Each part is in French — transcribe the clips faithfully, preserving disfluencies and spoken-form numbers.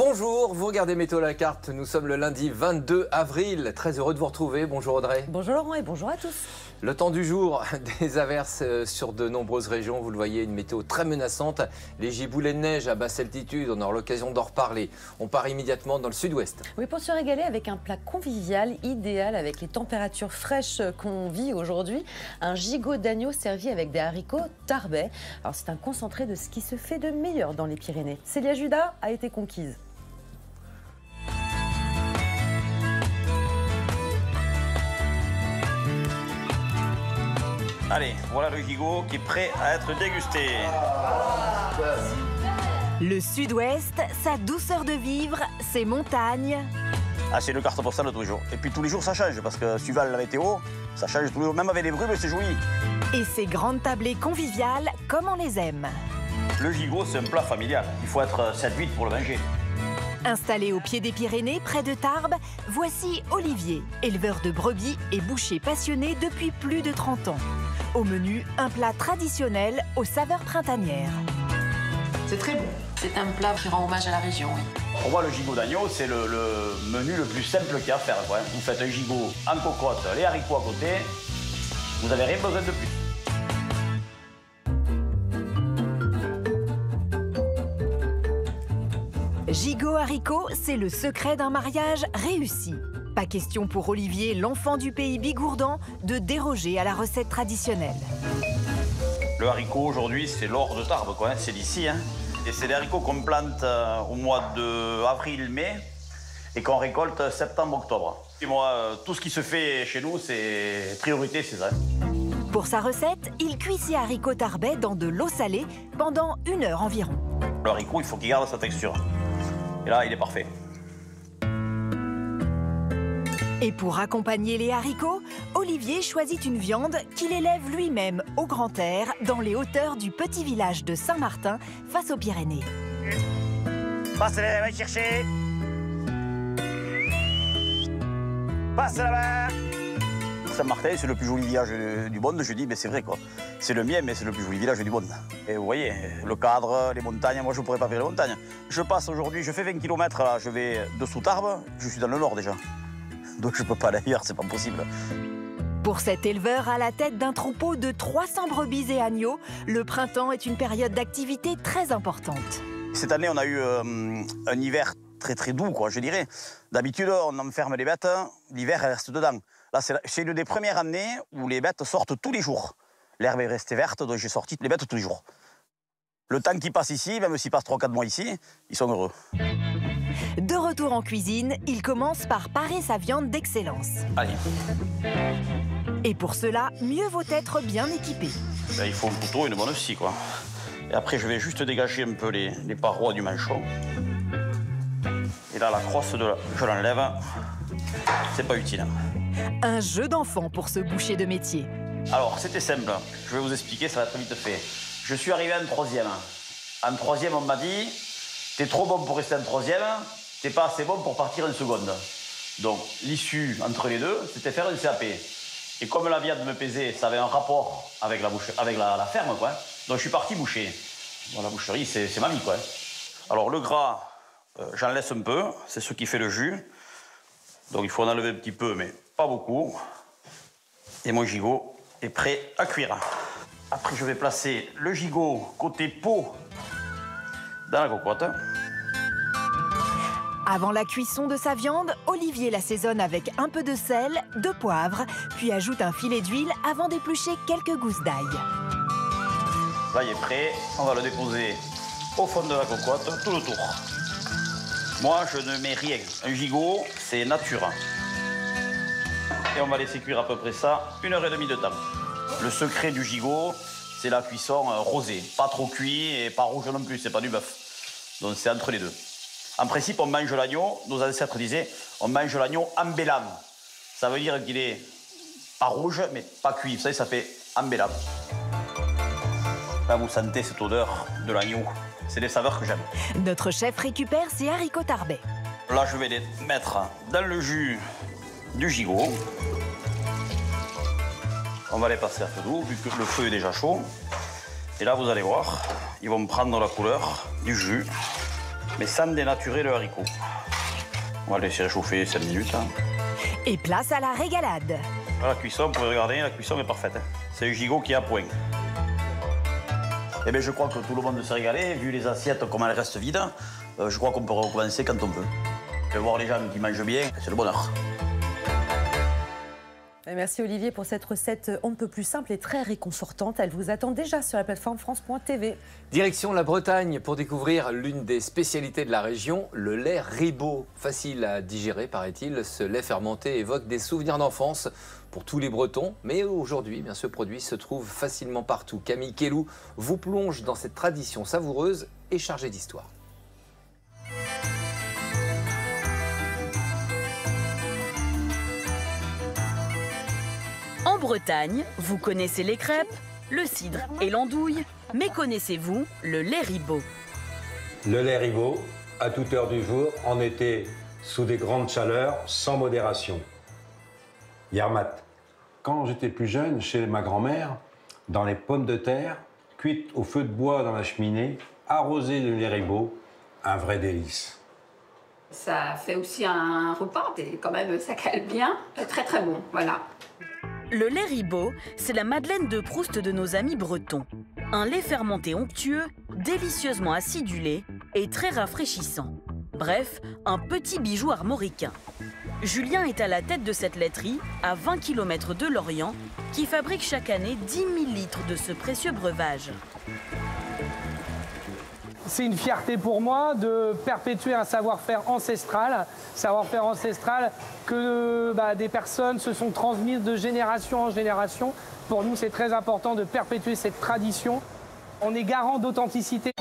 Bonjour, vous regardez Météo la carte, nous sommes le lundi vingt-deux avril. Très heureux de vous retrouver. Bonjour Audrey. Bonjour Laurent et bonjour à tous. Le temps du jour, des averses sur de nombreuses régions. Vous le voyez, une météo très menaçante. Les giboulées de neige à basse altitude, on aura l'occasion d'en reparler. On part immédiatement dans le sud-ouest. Oui, pour se régaler avec un plat convivial, idéal avec les températures fraîches qu'on vit aujourd'hui. Un gigot d'agneau servi avec des haricots Tarbet. Alors c'est un concentré de ce qui se fait de meilleur dans les Pyrénées. Célia Judas a été conquise. Allez, voilà le gigot qui est prêt à être dégusté. Le sud-ouest, sa douceur de vivre, ses montagnes. Ah, c'est une carte postale de tous les jours. Et puis tous les jours, ça change, parce que suivant la météo, ça change tous les jours. Même avec les brumes, c'est joli. Et ses grandes tablées conviviales, comme on les aime. Le gigot, c'est un plat familial. Il faut être sept huit pour le manger. Installé au pied des Pyrénées, près de Tarbes, voici Olivier, éleveur de brebis et boucher passionné depuis plus de trente ans. Au menu, un plat traditionnel aux saveurs printanières. C'est très bon. C'est un plat qui rend hommage à la région. Oui. Pour moi, le gigot d'agneau, c'est le, le menu le plus simple qu'il y a à faire. Quoi. Vous faites un gigot en cocotte, les haricots à côté, vous n'avez rien besoin de plus. Gigot haricot, c'est le secret d'un mariage réussi. Pas question pour Olivier, l'enfant du pays bigourdan, de déroger à la recette traditionnelle. Le haricot, aujourd'hui, c'est l'or de Tarbes, quoi. Hein. C'est d'ici. Hein. Et c'est des haricots qu'on plante euh, au mois d'avril-mai et qu'on récolte septembre-octobre. Et moi, euh, tout ce qui se fait chez nous, c'est priorité, c'est ça. Pour sa recette, il cuit ses haricots Tarbet dans de l'eau salée pendant une heure environ. Le haricot, il faut qu'il garde sa texture. Et là, il est parfait. Et pour accompagner les haricots, Olivier choisit une viande qu'il élève lui-même au grand air dans les hauteurs du petit village de Saint-Martin face aux Pyrénées. Passe-les, va chercher. Passe là-bas. Saint-Martin, c'est le plus joli village du monde. Je dis, mais c'est vrai quoi. C'est le mien, mais c'est le plus joli village du monde. Et vous voyez, le cadre, les montagnes, moi je ne pourrais pas faire les montagnes. Je passe aujourd'hui, je fais vingt kilomètres, là, je vais dessous Tarbes, je suis dans le nord déjà. Donc je ne peux pas aller ailleurs, c'est pas possible. Pour cet éleveur à la tête d'un troupeau de trois cents brebis et agneaux, le printemps est une période d'activité très importante. Cette année, on a eu euh, un hiver très très doux, quoi, je dirais. D'habitude, on enferme les bêtes, l'hiver, elles restent dedans. Là, c'est une des premières années où les bêtes sortent tous les jours. L'herbe est restée verte, donc j'ai sorti les bêtes tous les jours. Le temps qu'ils passent ici, même s'ils passent trois quatre mois ici, ils sont heureux. De retour en cuisine, il commence par parer sa viande d'excellence. Allez. Et pour cela, mieux vaut être bien équipé. Là, il faut un couteau et une bonne scie, quoi. Et après, je vais juste dégager un peu les, les parois du manchon. Et là, la crosse, de la... je l'enlève. C'est pas utile. Un jeu d'enfant pour ce boucher de métier. Alors, c'était simple. Je vais vous expliquer, ça va être vite fait. Je suis arrivé en troisième. En troisième, on m'a dit, t'es trop bon pour rester en troisième, t'es pas assez bon pour partir en seconde. Donc, l'issue entre les deux, c'était faire une C A P. Et comme la viande me pesait, ça avait un rapport avec la, bouche... avec la, la ferme, quoi. Donc, je suis parti boucher. Bon, la boucherie, c'est ma vie, quoi. Alors, le gras, euh, j'en laisse un peu. C'est ce qui fait le jus. Donc, il faut en enlever un petit peu, mais pas beaucoup. Et mon gigot est prêt à cuire. Après, je vais placer le gigot côté peau dans la cocotte. Avant la cuisson de sa viande, Olivier l'assaisonne avec un peu de sel, de poivre, puis ajoute un filet d'huile avant d'éplucher quelques gousses d'ail. Là, il est prêt. On va le déposer au fond de la cocotte, tout le tour. Moi, je ne mets rien. Un gigot, c'est nature. Et on va laisser cuire à peu près ça, une heure et demie de temps. Le secret du gigot, c'est la cuisson rosée. Pas trop cuit et pas rouge non plus, c'est pas du bœuf. Donc c'est entre les deux. En principe, on mange l'agneau, nos ancêtres disaient, on mange l'agneau embellant. Ça veut dire qu'il est pas rouge, mais pas cuit. Vous savez, ça fait embellant. Là, vous sentez cette odeur de l'agneau. C'est des saveurs que j'aime. Notre chef récupère ses haricots Tarbet. Là, je vais les mettre dans le jus du gigot. On va les passer à feu doux, vu que le feu est déjà chaud. Et là, vous allez voir, ils vont prendre la couleur du jus. mais sans dénaturer le haricot. On va laisser réchauffer cinq minutes. Hein. Et place à la régalade. La cuisson, vous pouvez regarder, la cuisson est parfaite. Hein. C'est un gigot qui est à point. Eh bien, je crois que tout le monde s'est régalé, vu les assiettes, comment elles restent vides. Euh, je crois qu'on peut recommencer quand on veut. Je vais voir les gens qui mangent bien, c'est le bonheur. Merci Olivier pour cette recette on ne peut plus simple et très réconfortante. Elle vous attend déjà sur la plateforme France point T V. Direction la Bretagne pour découvrir l'une des spécialités de la région, le lait ribot. Facile à digérer, paraît-il. Ce lait fermenté évoque des souvenirs d'enfance pour tous les Bretons. Mais aujourd'hui, bien, ce produit se trouve facilement partout. Camille Kellou vous plonge dans cette tradition savoureuse et chargée d'histoire. En Bretagne, vous connaissez les crêpes, le cidre et l'andouille, mais connaissez-vous le lait ribot? Le lait ribot, à toute heure du jour, en été, sous des grandes chaleurs, sans modération. Yermat. Quand j'étais plus jeune, chez ma grand-mère, dans les pommes de terre, cuites au feu de bois dans la cheminée, arrosées de lait ribot, un vrai délice. Ça fait aussi un repas, et quand même ça cale bien, très très bon, voilà. Le lait ribot, c'est la Madeleine de Proust de nos amis bretons. Un lait fermenté onctueux, délicieusement acidulé et très rafraîchissant. Bref, un petit bijou armoricain. Julien est à la tête de cette laiterie, à vingt kilomètres de Lorient, qui fabrique chaque année dix mille litres de ce précieux breuvage. C'est une fierté pour moi de perpétuer un savoir-faire ancestral, savoir-faire ancestral que bah, des personnes se sont transmises de génération en génération. Pour nous, c'est très important de perpétuer cette tradition. On est garant d'authenticité.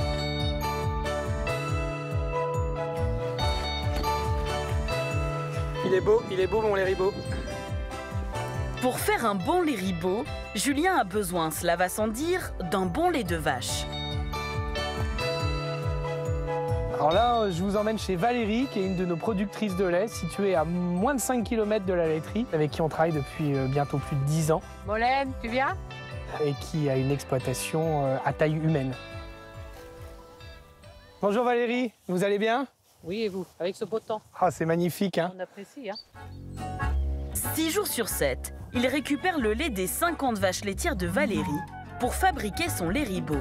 Il est beau, il est beau mon lait ribot. Pour faire un bon lait ribot, Julien a besoin, cela va sans dire, d'un bon lait de vache. Alors là, je vous emmène chez Valérie, qui est une de nos productrices de lait, située à moins de cinq kilomètres de la laiterie, avec qui on travaille depuis bientôt plus de dix ans. Molène, tu viens? Et qui a une exploitation à taille humaine. Bonjour Valérie, vous allez bien? Oui, et vous, avec ce beau temps? Ah, c'est magnifique, hein? On apprécie, hein? Six jours sur sept, il récupère le lait des cinquante vaches laitières de Valérie pour fabriquer son lait ribot.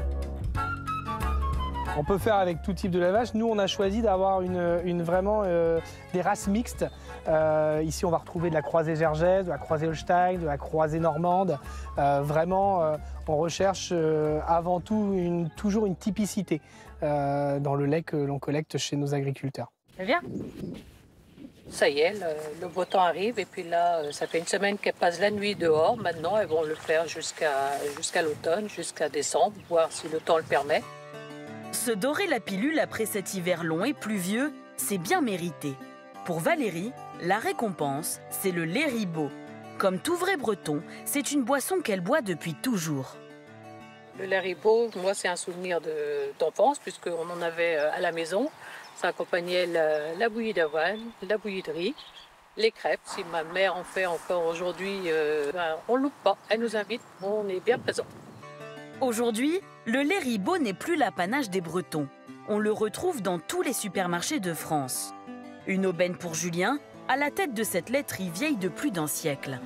On peut faire avec tout type de la vache. Nous, on a choisi d'avoir une, une vraiment euh, des races mixtes. Euh, ici, on va retrouver de la croisée gergeise, de la croisée Holstein, de la croisée normande. Euh, vraiment, euh, on recherche euh, avant tout une, toujours une typicité euh, dans le lait que l'on collecte chez nos agriculteurs. Viens. Ça y est, le, le beau temps arrive et puis là, ça fait une semaine qu'elles passent la nuit dehors. Maintenant, elles vont le faire jusqu'à jusqu'à l'automne, jusqu'à décembre, voir si le temps le permet. Se dorer la pilule après cet hiver long et pluvieux, c'est bien mérité. Pour Valérie, la récompense, c'est le lait ribot. Comme tout vrai breton, c'est une boisson qu'elle boit depuis toujours. Le lait ribot, moi, c'est un souvenir d'enfance, puisqu'on en avait à la maison. Ça accompagnait la, la bouillie d'avoine, la bouillie de riz, les crêpes. Si ma mère en fait encore aujourd'hui, euh, ben, on ne loupe pas. Elle nous invite, on est bien présents. Aujourd'hui, le lait ribot n'est plus l'apanage des Bretons. On le retrouve dans tous les supermarchés de France. Une aubaine pour Julien, à la tête de cette laiterie vieille de plus d'un siècle.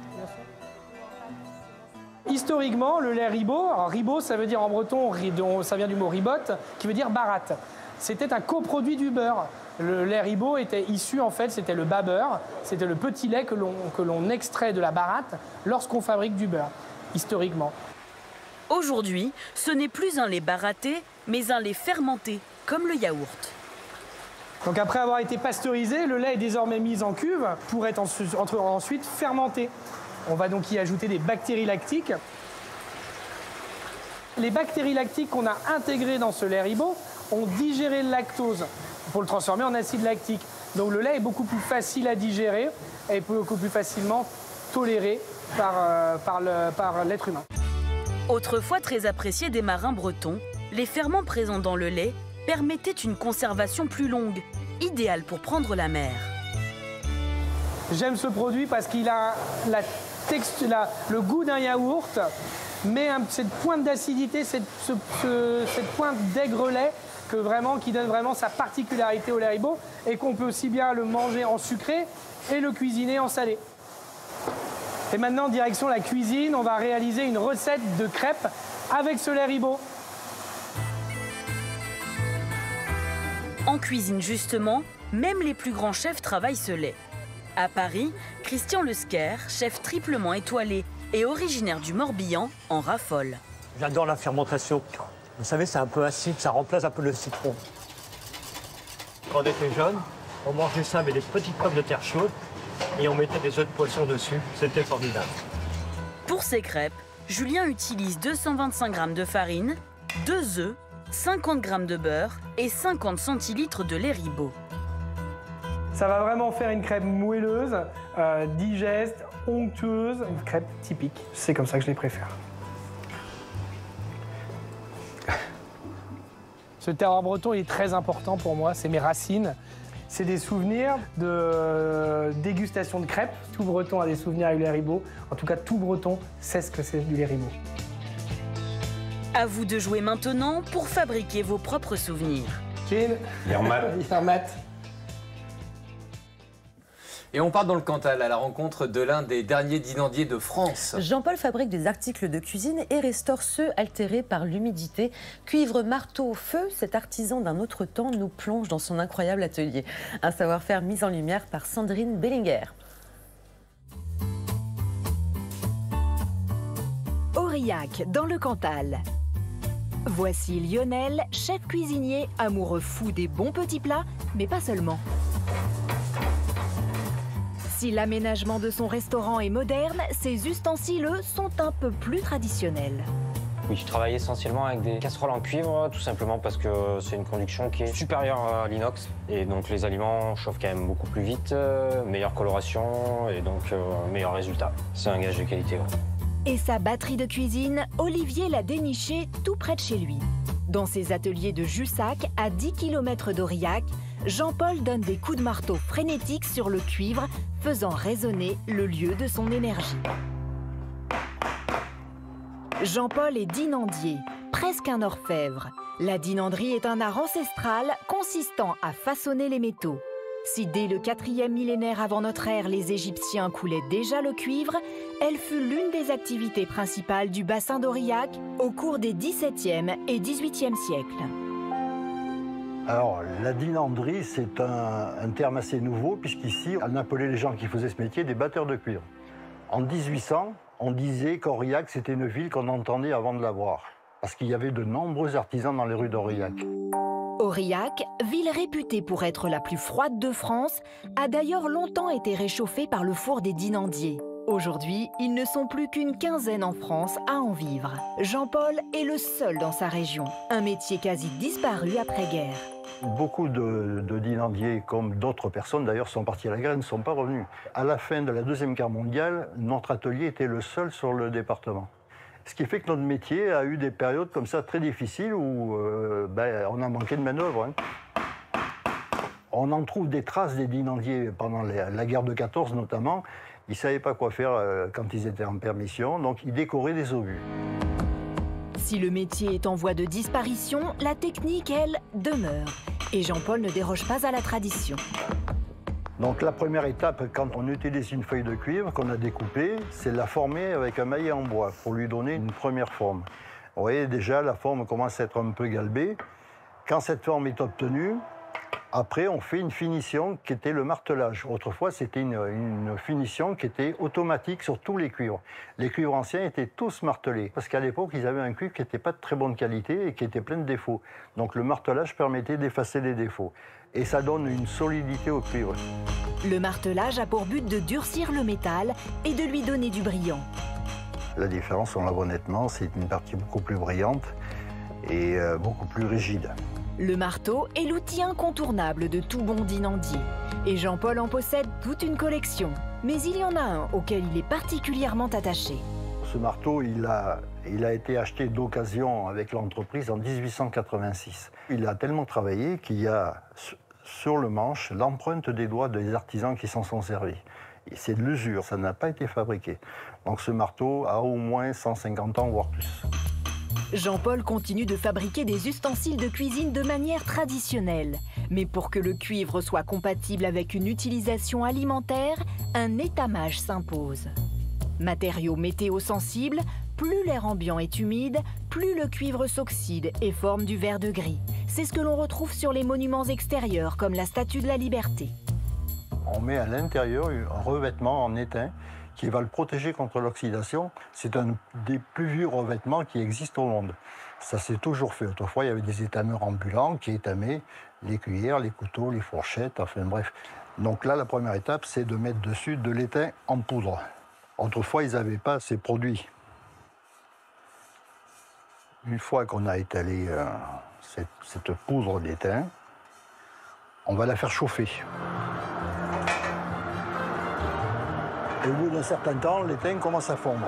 Historiquement, le lait ribot, alors ribot, ça veut dire en breton, ça vient du mot ribotte, qui veut dire baratte. C'était un coproduit du beurre. Le lait ribot était issu, en fait, c'était le bas beurre, c'était le petit lait que l'on extrait de la baratte lorsqu'on fabrique du beurre, historiquement. Aujourd'hui, ce n'est plus un lait baratté, mais un lait fermenté, comme le yaourt. Donc après avoir été pasteurisé, le lait est désormais mis en cuve pour être ensuite fermenté. On va donc y ajouter des bactéries lactiques. Les bactéries lactiques qu'on a intégrées dans ce lait ribot ont digéré le lactose pour le transformer en acide lactique. Donc le lait est beaucoup plus facile à digérer et beaucoup plus facilement toléré par, euh, par le, par l'être humain. Autrefois très apprécié des marins bretons, les ferments présents dans le lait permettaient une conservation plus longue, idéale pour prendre la mer. J'aime ce produit parce qu'il a la texture, la, le goût d'un yaourt, mais un, cette pointe d'acidité, cette, ce, ce, cette pointe d'aigre lait que vraiment, qui donne vraiment sa particularité au lait Ribot et qu'on peut aussi bien le manger en sucré et le cuisiner en salé. Et maintenant, direction la cuisine, on va réaliser une recette de crêpes avec ce lait Ribot. En cuisine, justement, même les plus grands chefs travaillent ce lait. À Paris, Christian Lesquer, chef triplement étoilé et originaire du Morbihan, en raffole. J'adore la fermentation. Vous savez, c'est un peu acide, ça remplace un peu le citron. Quand on était jeune, on mangeait ça avec des petites pommes de terre chaudes et on mettait des œufs de poisson dessus. C'était formidable. Pour ces crêpes, Julien utilise deux cent vingt-cinq grammes de farine, deux œufs, cinquante grammes de beurre et cinquante centilitres de lait Ribot. Ça va vraiment faire une crêpe moelleuse, euh, digeste, onctueuse, une crêpe typique. C'est comme ça que je les préfère. Ce terroir breton est très important pour moi, c'est mes racines. C'est des souvenirs de euh, dégustation de crêpes. Tout breton a des souvenirs avec le lait Ribot. En tout cas, tout breton sait ce que c'est du lait Ribot. À vous de jouer maintenant pour fabriquer vos propres souvenirs. Chin. Yermat. Yermat. Et on part dans le Cantal à la rencontre de l'un des derniers dinandiers de France. Jean-Paul fabrique des articles de cuisine et restaure ceux altérés par l'humidité. Cuivre, marteau, feu, cet artisan d'un autre temps nous plonge dans son incroyable atelier. Un savoir-faire mis en lumière par Sandrine Bellinger. Aurillac, dans le Cantal. Voici Lionel, chef cuisinier, amoureux fou des bons petits plats, mais pas seulement. Si l'aménagement de son restaurant est moderne, ses ustensiles, eux, sont un peu plus traditionnels. Oui, je travaille essentiellement avec des casseroles en cuivre, tout simplement parce que c'est une conduction qui est supérieure à l'inox. Et donc les aliments chauffent quand même beaucoup plus vite, euh, meilleure coloration et donc euh, meilleur résultat. C'est un gage de qualité. Ouais. Et sa batterie de cuisine, Olivier l'a dénichée tout près de chez lui. Dans ses ateliers de Jussac, à dix kilomètres d'Aurillac, Jean-Paul donne des coups de marteau frénétiques sur le cuivre, faisant résonner le lieu de son énergie. Jean-Paul est dinandier, presque un orfèvre. La dinanderie est un art ancestral consistant à façonner les métaux. Si dès le quatrième millénaire avant notre ère, les Égyptiens coulaient déjà le cuivre, elle fut l'une des activités principales du bassin d'Aurillac au cours des dix-septième et dix-huitième siècles. Alors, la dinanderie, c'est un, un terme assez nouveau, puisqu'ici, on appelait les gens qui faisaient ce métier des batteurs de cuivre. En dix-huit cents, on disait qu'Aurillac, c'était une ville qu'on entendait avant de la voir, parce qu'il y avait de nombreux artisans dans les rues d'Aurillac. Aurillac, ville réputée pour être la plus froide de France, a d'ailleurs longtemps été réchauffée par le four des dinandiers. Aujourd'hui, ils ne sont plus qu'une quinzaine en France à en vivre. Jean-Paul est le seul dans sa région, un métier quasi disparu après-guerre. Beaucoup de, de dinandiers, comme d'autres personnes d'ailleurs, sont partis à la guerre et ne sont pas revenus. À la fin de la Deuxième Guerre mondiale, notre atelier était le seul sur le département. Ce qui fait que notre métier a eu des périodes comme ça très difficiles où euh, ben, on a manqué de main-d'œuvre. Hein. On en trouve des traces des dinandiers pendant la, la guerre de quatorze notamment. Ils ne savaient pas quoi faire euh, quand ils étaient en permission, donc ils décoraient des obus. Si le métier est en voie de disparition, la technique, elle, demeure. Et Jean-Paul ne déroge pas à la tradition. Donc la première étape, quand on utilise une feuille de cuivre qu'on a découpée, c'est la former avec un maillet en bois pour lui donner une première forme. Vous voyez, déjà, la forme commence à être un peu galbée. Quand cette forme est obtenue, après, on fait une finition qui était le martelage. Autrefois, c'était une, une finition qui était automatique sur tous les cuivres. Les cuivres anciens étaient tous martelés, parce qu'à l'époque, ils avaient un cuivre qui n'était pas de très bonne qualité et qui était plein de défauts. Donc le martelage permettait d'effacer les défauts. Et ça donne une solidité au cuivre. Le martelage a pour but de durcir le métal et de lui donner du brillant. La différence, on la voit nettement, c'est une partie beaucoup plus brillante et euh, beaucoup plus rigide. Le marteau est l'outil incontournable de tout bon dinandier. Et Jean-Paul en possède toute une collection. Mais il y en a un auquel il est particulièrement attaché. Ce marteau, il a, il a été acheté d'occasion avec l'entreprise en dix-huit cent quatre-vingt-six. Il a tellement travaillé qu'il y a sur le manche l'empreinte des doigts des artisans qui s'en sont servis. C'est de l'usure, ça n'a pas été fabriqué. Donc ce marteau a au moins cent cinquante ans, voire plus. Jean-Paul continue de fabriquer des ustensiles de cuisine de manière traditionnelle. Mais pour que le cuivre soit compatible avec une utilisation alimentaire, un étamage s'impose. Matériau météo-sensible, plus l'air ambiant est humide, plus le cuivre s'oxyde et forme du verre de gris. C'est ce que l'on retrouve sur les monuments extérieurs, comme la Statue de la Liberté. On met à l'intérieur un revêtement en étain qui va le protéger contre l'oxydation. C'est un des plus vieux revêtements qui existent au monde. Ça s'est toujours fait. Autrefois, il y avait des étameurs ambulants qui étamaient les cuillères, les couteaux, les fourchettes, enfin bref. Donc là, la première étape, c'est de mettre dessus de l'étain en poudre. Autrefois, ils n'avaient pas ces produits. Une fois qu'on a étalé euh, cette, cette poudre d'étain, on va la faire chauffer. Et au bout d'un certain temps, l'étain commence à fondre.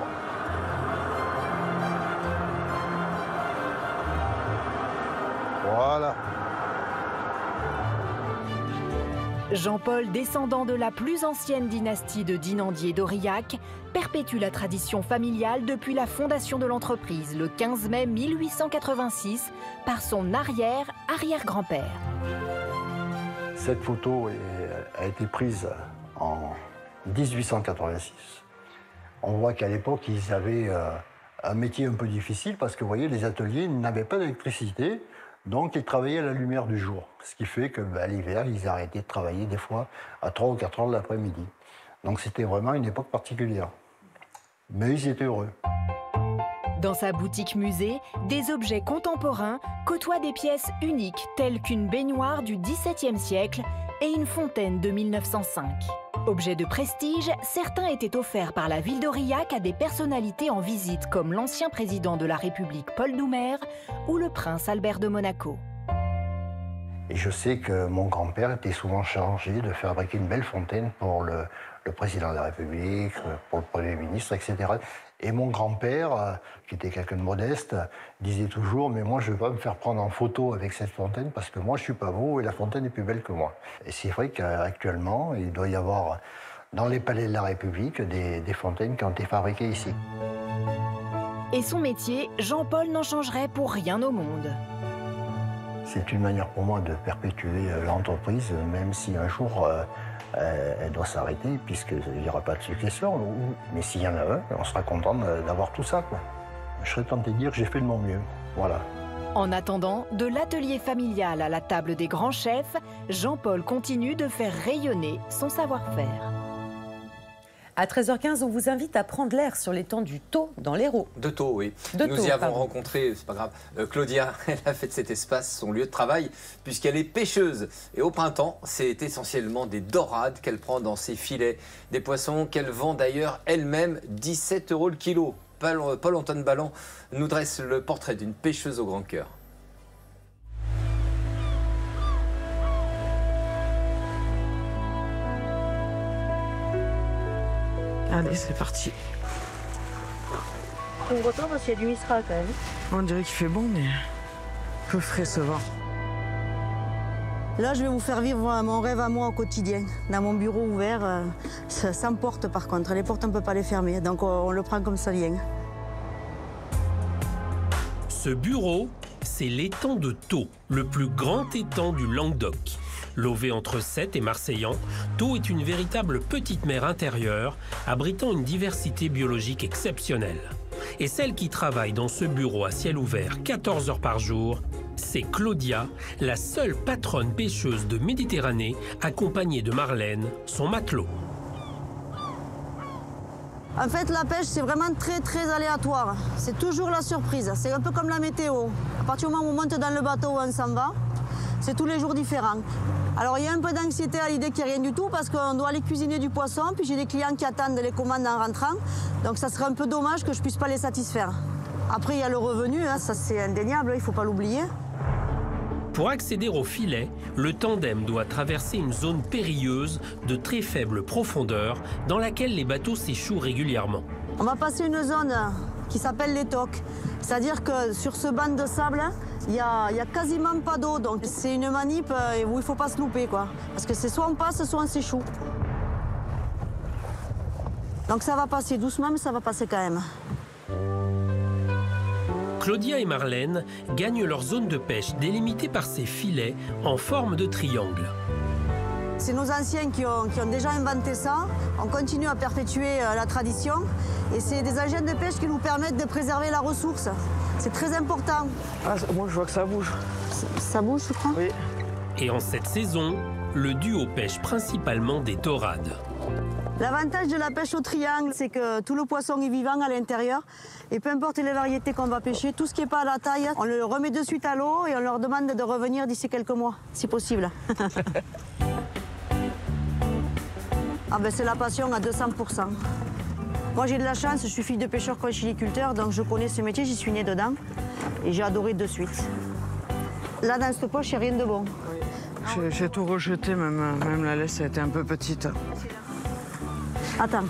Voilà. Jean-Paul, descendant de la plus ancienne dynastie de Dinandier d'Aurillac, perpétue la tradition familiale depuis la fondation de l'entreprise le quinze mai mille huit cent quatre-vingt-six par son arrière-arrière-grand-père. Cette photo est, a été prise en dix-huit cent quatre-vingt-six. On voit qu'à l'époque, ils avaient euh, un métier un peu difficile parce que, vous voyez, les ateliers n'avaient pas d'électricité, donc ils travaillaient à la lumière du jour. Ce qui fait que, bah, l'hiver, ils arrêtaient de travailler des fois à trois ou quatre heures de l'après-midi. Donc c'était vraiment une époque particulière. Mais ils étaient heureux. Dans sa boutique musée, des objets contemporains côtoient des pièces uniques telles qu'une baignoire du dix-septième siècle et une fontaine de mille neuf cent cinq. Objets de prestige, certains étaient offerts par la ville d'Aurillac à des personnalités en visite comme l'ancien président de la République Paul Doumer ou le prince Albert de Monaco. Et je sais que mon grand-père était souvent chargé de fabriquer une belle fontaine pour le, le président de la République, pour le Premier ministre, et cetera. Et mon grand-père, qui était quelqu'un de modeste, disait toujours « Mais moi, je ne veux pas me faire prendre en photo avec cette fontaine parce que moi, je ne suis pas beau et la fontaine est plus belle que moi. » Et c'est vrai qu'actuellement, il doit y avoir dans les palais de la République des, des fontaines qui ont été fabriquées ici. Et son métier, Jean-Paul n'en changerait pour rien au monde. C'est une manière pour moi de perpétuer l'entreprise, même si un jour euh, euh, elle doit s'arrêter, puisqu'il n'y aura pas de succession. Mais s'il y en a un, on sera content d'avoir tout ça, quoi. Je serais tenté de dire que j'ai fait de mon mieux. Voilà. En attendant, de l'atelier familial à la table des grands chefs, Jean-Paul continue de faire rayonner son savoir-faire. À treize heures quinze, on vous invite à prendre l'air sur l'étang du Thau, dans l'Hérault. De Thau, oui. De Nous Thau, y avons pardon. rencontré, c'est pas grave, euh, Claudia. Elle a fait de cet espace son lieu de travail puisqu'elle est pêcheuse. Et au printemps, c'est essentiellement des dorades qu'elle prend dans ses filets. Des poissons qu'elle vend d'ailleurs elle-même dix-sept euros le kilo. Paul, Paul-Antoine Balland nous dresse le portrait d'une pêcheuse au grand cœur. Allez, c'est parti. On retourne parce qu'il y a du Mistral quand même. On dirait qu'il fait bon, mais peu frais ce vent. Là, je vais vous faire vivre mon rêve à moi au quotidien. Dans mon bureau ouvert, euh, ça, sans porte par contre. Les portes, on ne peut pas les fermer, donc on, on le prend comme ça vient. Ce bureau, c'est l'étang de Thau, le plus grand étang du Languedoc. Lové entre Sète et Marseillan, Thau est une véritable petite mer intérieure, abritant une diversité biologique exceptionnelle. Et celle qui travaille dans ce bureau à ciel ouvert quatorze heures par jour, c'est Claudia, la seule patronne pêcheuse de Méditerranée, accompagnée de Marlène, son matelot. En fait, la pêche, c'est vraiment très, très aléatoire. C'est toujours la surprise. C'est un peu comme la météo. À partir du moment où on monte dans le bateau où on s'en va, c'est tous les jours différent. Alors, il y a un peu d'anxiété à l'idée qu'il n'y a rien du tout parce qu'on doit aller cuisiner du poisson, puis j'ai des clients qui attendent les commandes en rentrant. Donc, ça serait un peu dommage que je ne puisse pas les satisfaire. Après, il y a le revenu, hein, ça c'est indéniable, il ne faut pas l'oublier. Pour accéder au filet, le tandem doit traverser une zone périlleuse de très faible profondeur dans laquelle les bateaux s'échouent régulièrement. On va passer une zone qui s'appelle les tocs. C'est-à-dire que sur ce banc de sable, il n'y a, a quasiment pas d'eau. Donc c'est une manip où il ne faut pas se louper, quoi. Parce que c'est soit on passe, soit on s'échoue. Donc ça va passer doucement, mais ça va passer quand même. Claudia et Marlène gagnent leur zone de pêche délimitée par ces filets en forme de triangle. C'est nos anciens qui ont, qui ont déjà inventé ça. On continue à perpétuer euh, la tradition. Et c'est des engins de pêche qui nous permettent de préserver la ressource. C'est très important. Ah, moi, je vois que ça bouge. Ça, ça bouge, je crois. Oui. Et en cette saison, le duo pêche principalement des dorades. L'avantage de la pêche au triangle, c'est que tout le poisson est vivant à l'intérieur. Et peu importe les variétés qu'on va pêcher, tout ce qui n'est pas à la taille, on le remet de suite à l'eau et on leur demande de revenir d'ici quelques mois, si possible. Ah ben c'est la passion à deux cents pour cent. Moi j'ai de la chance, je suis fille de pêcheur conchyliculteur, donc je connais ce métier, j'y suis née dedans. Et j'ai adoré de suite. Là dans cette poche, il n'y a rien de bon. Oui. J'ai tout rejeté, même, même la laisse a été un peu petite. Attends.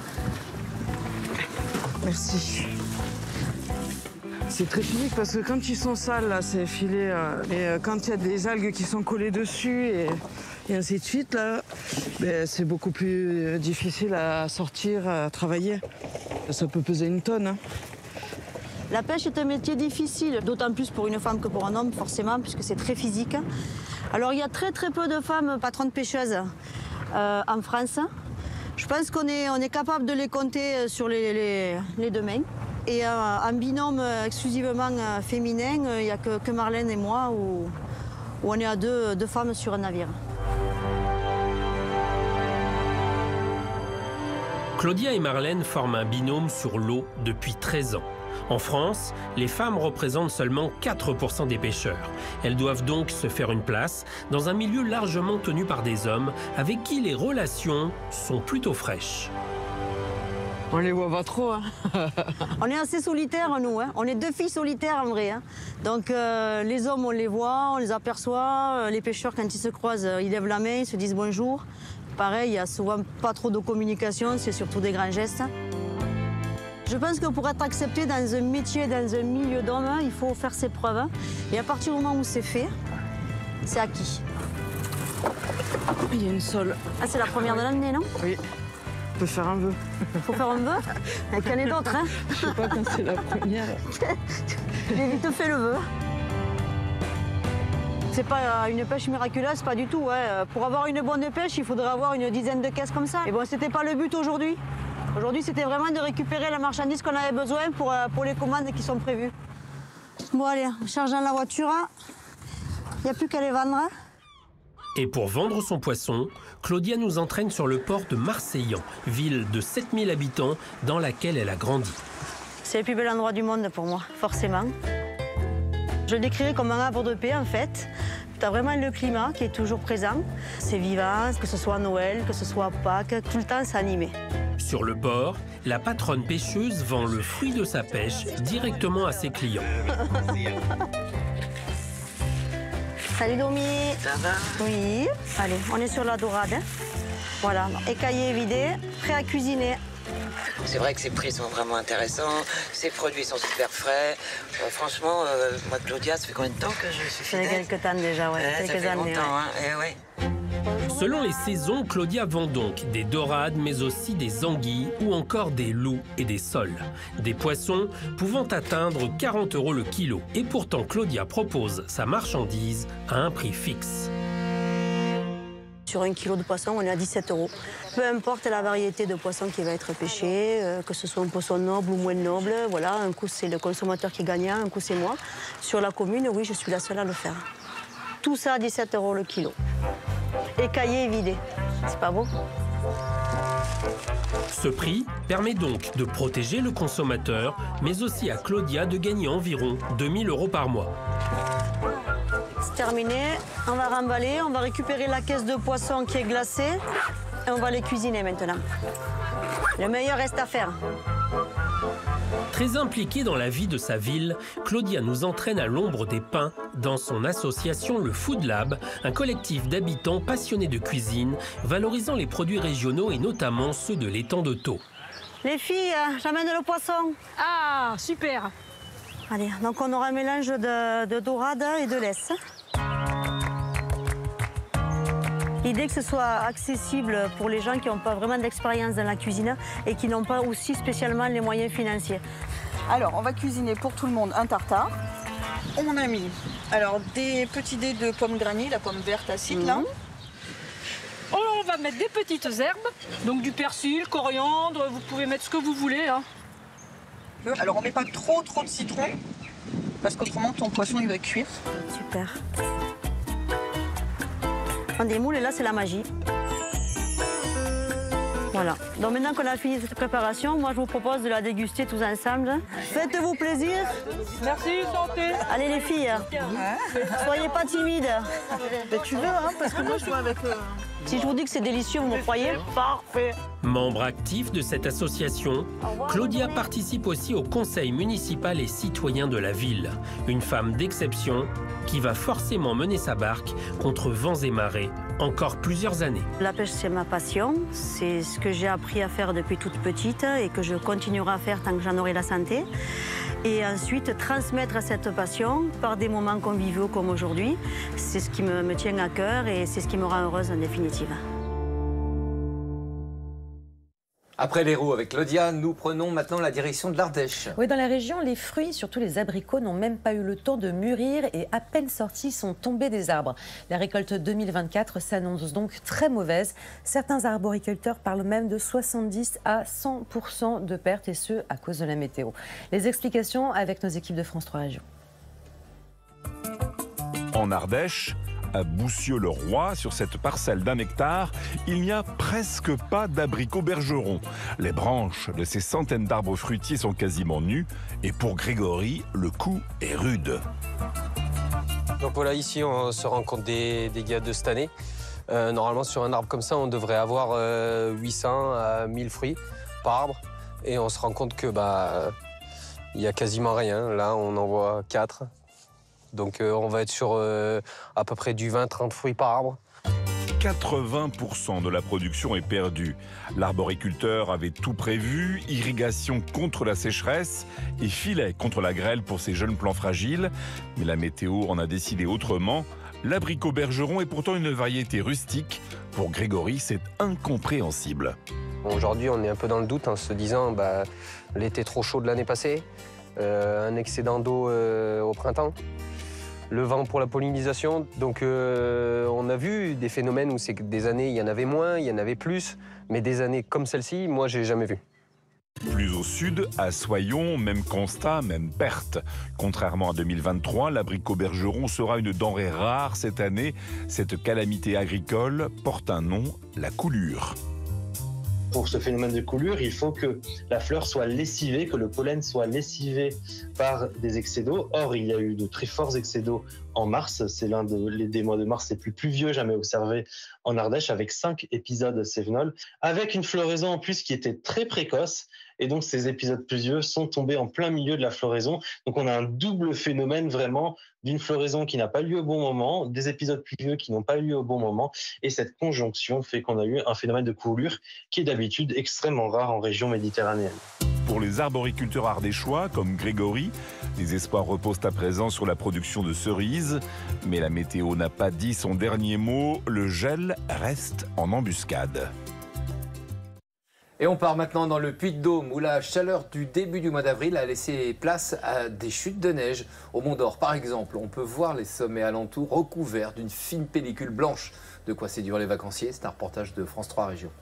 Merci. C'est très physique parce que quand ils sont sales, là, ces filets, euh, et euh, quand il y a des algues qui sont collées dessus et, et ainsi de suite, là, ben, c'est beaucoup plus difficile à sortir, à travailler. Ça peut peser une tonne. Hein. La pêche est un métier difficile, d'autant plus pour une femme que pour un homme, forcément, puisque c'est très physique. Alors, il y a très très peu de femmes patronnes pêcheuses euh, en France. Je pense qu'on est, on est capable de les compter sur les, les, les deux mains. Et euh, en binôme exclusivement euh, féminin, il euh, n'y a que, que Marlène et moi où, où on est à deux, deux femmes sur un navire. Claudia et Marlène forment un binôme sur l'eau depuis treize ans. En France, les femmes représentent seulement quatre pour cent des pêcheurs. Elles doivent donc se faire une place dans un milieu largement tenu par des hommes avec qui les relations sont plutôt fraîches. On les voit pas trop. Hein. On est assez solitaires, nous. Hein. On est deux filles solitaires, en vrai. Hein. Donc, euh, les hommes, on les voit, on les aperçoit. Les pêcheurs, quand ils se croisent, ils lèvent la main, ils se disent bonjour. Pareil, il n'y a souvent pas trop de communication, c'est surtout des grands gestes. Je pense que pour être accepté dans un métier, dans un milieu d'hommes, il faut faire ses preuves. Et à partir du moment où c'est fait, c'est acquis. Il y a une sole. Ah, c'est la première de l'année, non? Oui. On peut faire un vœu. Faut faire un vœu? Il y en a d'autres, hein? Je sais pas quand c'est la première. J'ai vite fait le vœu. C'est pas une pêche miraculeuse, pas du tout. Hein. Pour avoir une bonne pêche, il faudrait avoir une dizaine de caisses comme ça. Et bon, c'était pas le but aujourd'hui. Aujourd'hui, c'était vraiment de récupérer la marchandise qu'on avait besoin pour, pour les commandes qui sont prévues. Bon, allez, on charge dans la voiture. Il n'y a plus qu'à les vendre. Et pour vendre son poisson, Claudia nous entraîne sur le port de Marseillan, ville de sept mille habitants dans laquelle elle a grandi. C'est le plus bel endroit du monde pour moi, forcément. Je le décrirais comme un havre de paix, en fait. Tu as vraiment le climat qui est toujours présent. C'est vivant, que ce soit à Noël, que ce soit à Pâques, tout le temps c'est animé. Sur le port, la patronne pêcheuse vend le fruit de sa pêche directement à ses clients. Salut Domi. Ça va? Oui. Allez, on est sur la dorade. Hein. Voilà, écaillé, vidé, prêt à cuisiner. C'est vrai que ces prix sont vraiment intéressants, ces produits sont super frais. Euh, franchement, euh, moi Claudia, ça fait combien de temps que je suis fidèle? Ça fait quelques temps déjà, ouais. ouais quelques ça fait années. longtemps, ouais. hein. Eh ouais. Selon les saisons, Claudia vend donc des dorades, mais aussi des anguilles ou encore des loups et des sols. Des poissons pouvant atteindre quarante euros le kilo. Et pourtant, Claudia propose sa marchandise à un prix fixe. Sur un kilo de poisson, on est à dix-sept euros. Peu importe la variété de poisson qui va être pêché, euh, que ce soit un poisson noble ou moins noble, voilà, un coup c'est le consommateur qui est gagnant, un coup c'est moi. Sur la commune, oui, je suis la seule à le faire. Tout ça à dix-sept euros le kilo. Écaillé et vidé. C'est pas beau? Ce prix permet donc de protéger le consommateur, mais aussi à Claudia de gagner environ deux mille euros par mois. C'est terminé, on va remballer, on va récupérer la caisse de poisson qui est glacée et on va les cuisiner maintenant. Le meilleur reste à faire. Très impliquée dans la vie de sa ville, Claudia nous entraîne à l'ombre des pins dans son association Le Food Lab, un collectif d'habitants passionnés de cuisine, valorisant les produits régionaux et notamment ceux de l'étang de Thau. Les filles, j'amène le poisson. Ah, super. Allez, donc on aura un mélange de, de dorade et de laisse. L'idée que ce soit accessible pour les gens qui n'ont pas vraiment d'expérience dans la cuisine et qui n'ont pas aussi spécialement les moyens financiers. Alors, on va cuisiner pour tout le monde un tartare. On a mis alors des petits dés de pommes granny, la pomme verte acide mmh. là. Oh, on va mettre des petites herbes, donc du persil, coriandre, vous pouvez mettre ce que vous voulez. Hein. Alors on met pas trop trop de citron, parce qu'autrement ton poisson il va cuire. Super. On démoule et là c'est la magie. Voilà. Donc maintenant qu'on a fini cette préparation, moi je vous propose de la déguster tous ensemble. Faites-vous plaisir. Merci, santé. Allez les filles, soyez pas timides. Mais tu veux, hein, parce que moi je dois avec... Euh... Si je vous dis que c'est délicieux, vous me croyez? Parfait. Membre actif de cette association, Claudia participe aussi au conseil municipal et citoyen de la ville. Une femme d'exception qui va forcément mener sa barque contre vents et marées encore plusieurs années. La pêche, c'est ma passion. C'est ce que j'ai appris à faire depuis toute petite et que je continuerai à faire tant que j'en aurai la santé. Et ensuite, transmettre cette passion par des moments conviviaux comme aujourd'hui, c'est ce qui me, me tient à cœur et c'est ce qui me rend heureuse en définitive. Après l'Hérault avec Claudia, nous prenons maintenant la direction de l'Ardèche. Oui, dans la région, les fruits, surtout les abricots, n'ont même pas eu le temps de mûrir et à peine sortis sont tombés des arbres. La récolte deux mille vingt-quatre s'annonce donc très mauvaise. Certains arboriculteurs parlent même de soixante-dix à cent pour cent de pertes et ce, à cause de la météo. Les explications avec nos équipes de France trois Régions. En Ardèche, à Boussieu-le-Roi, sur cette parcelle d'un hectare, il n'y a presque pas d'abricots bergerons. Les branches de ces centaines d'arbres fruitiers sont quasiment nues et pour Grégory, le coup est rude. Donc voilà, ici on se rend compte des dégâts de cette année. Euh, normalement sur un arbre comme ça, on devrait avoir euh, huit cents à mille fruits par arbre et on se rend compte que bah il y a quasiment rien. Là, on en voit quatre. Donc euh, on va être sur euh, à peu près du vingt à trente fruits par arbre. quatre-vingts pour cent de la production est perdue. L'arboriculteur avait tout prévu, irrigation contre la sécheresse et filet contre la grêle pour ces jeunes plants fragiles. Mais la météo en a décidé autrement. L'abricot bergeron est pourtant une variété rustique. Pour Grégory, c'est incompréhensible. Aujourd'hui, on est un peu dans le doute en se disant bah, l'été trop chaud de l'année passée, euh, un excédent d'eau euh, au printemps. Le vent pour la pollinisation, donc euh, on a vu des phénomènes où c'est que des années il y en avait moins, il y en avait plus, mais des années comme celle-ci, moi j'ai jamais vu. Plus au sud, à Soyons, même constat, même perte. Contrairement à deux mille vingt-trois, l'abricot bergeron sera une denrée rare cette année. Cette calamité agricole porte un nom, la coulure. Pour ce phénomène de coulure, il faut que la fleur soit lessivée, que le pollen soit lessivé par des excès d'eau. Or, il y a eu de très forts excès d'eau en mars. C'est l'un de, des mois de mars les plus pluvieux jamais observés en Ardèche, avec cinq épisodes cévenols, avec une floraison en plus qui était très précoce. Et donc, ces épisodes pluvieux sont tombés en plein milieu de la floraison. Donc, on a un double phénomène vraiment d'une floraison qui n'a pas lieu au bon moment, des épisodes pluvieux qui n'ont pas lieu au bon moment. Et cette conjonction fait qu'on a eu un phénomène de coulure qui est d'habitude extrêmement rare en région méditerranéenne. Pour les arboriculteurs ardéchois, comme Grégory, les espoirs reposent à présent sur la production de cerises. Mais la météo n'a pas dit son dernier mot, le gel reste en embuscade. Et on part maintenant dans le Puy-de-Dôme où la chaleur du début du mois d'avril a laissé place à des chutes de neige. Au Mont d'Or, par exemple, on peut voir les sommets alentours recouverts d'une fine pellicule blanche. De quoi séduire les vacanciers, c'est un reportage de France trois Régions.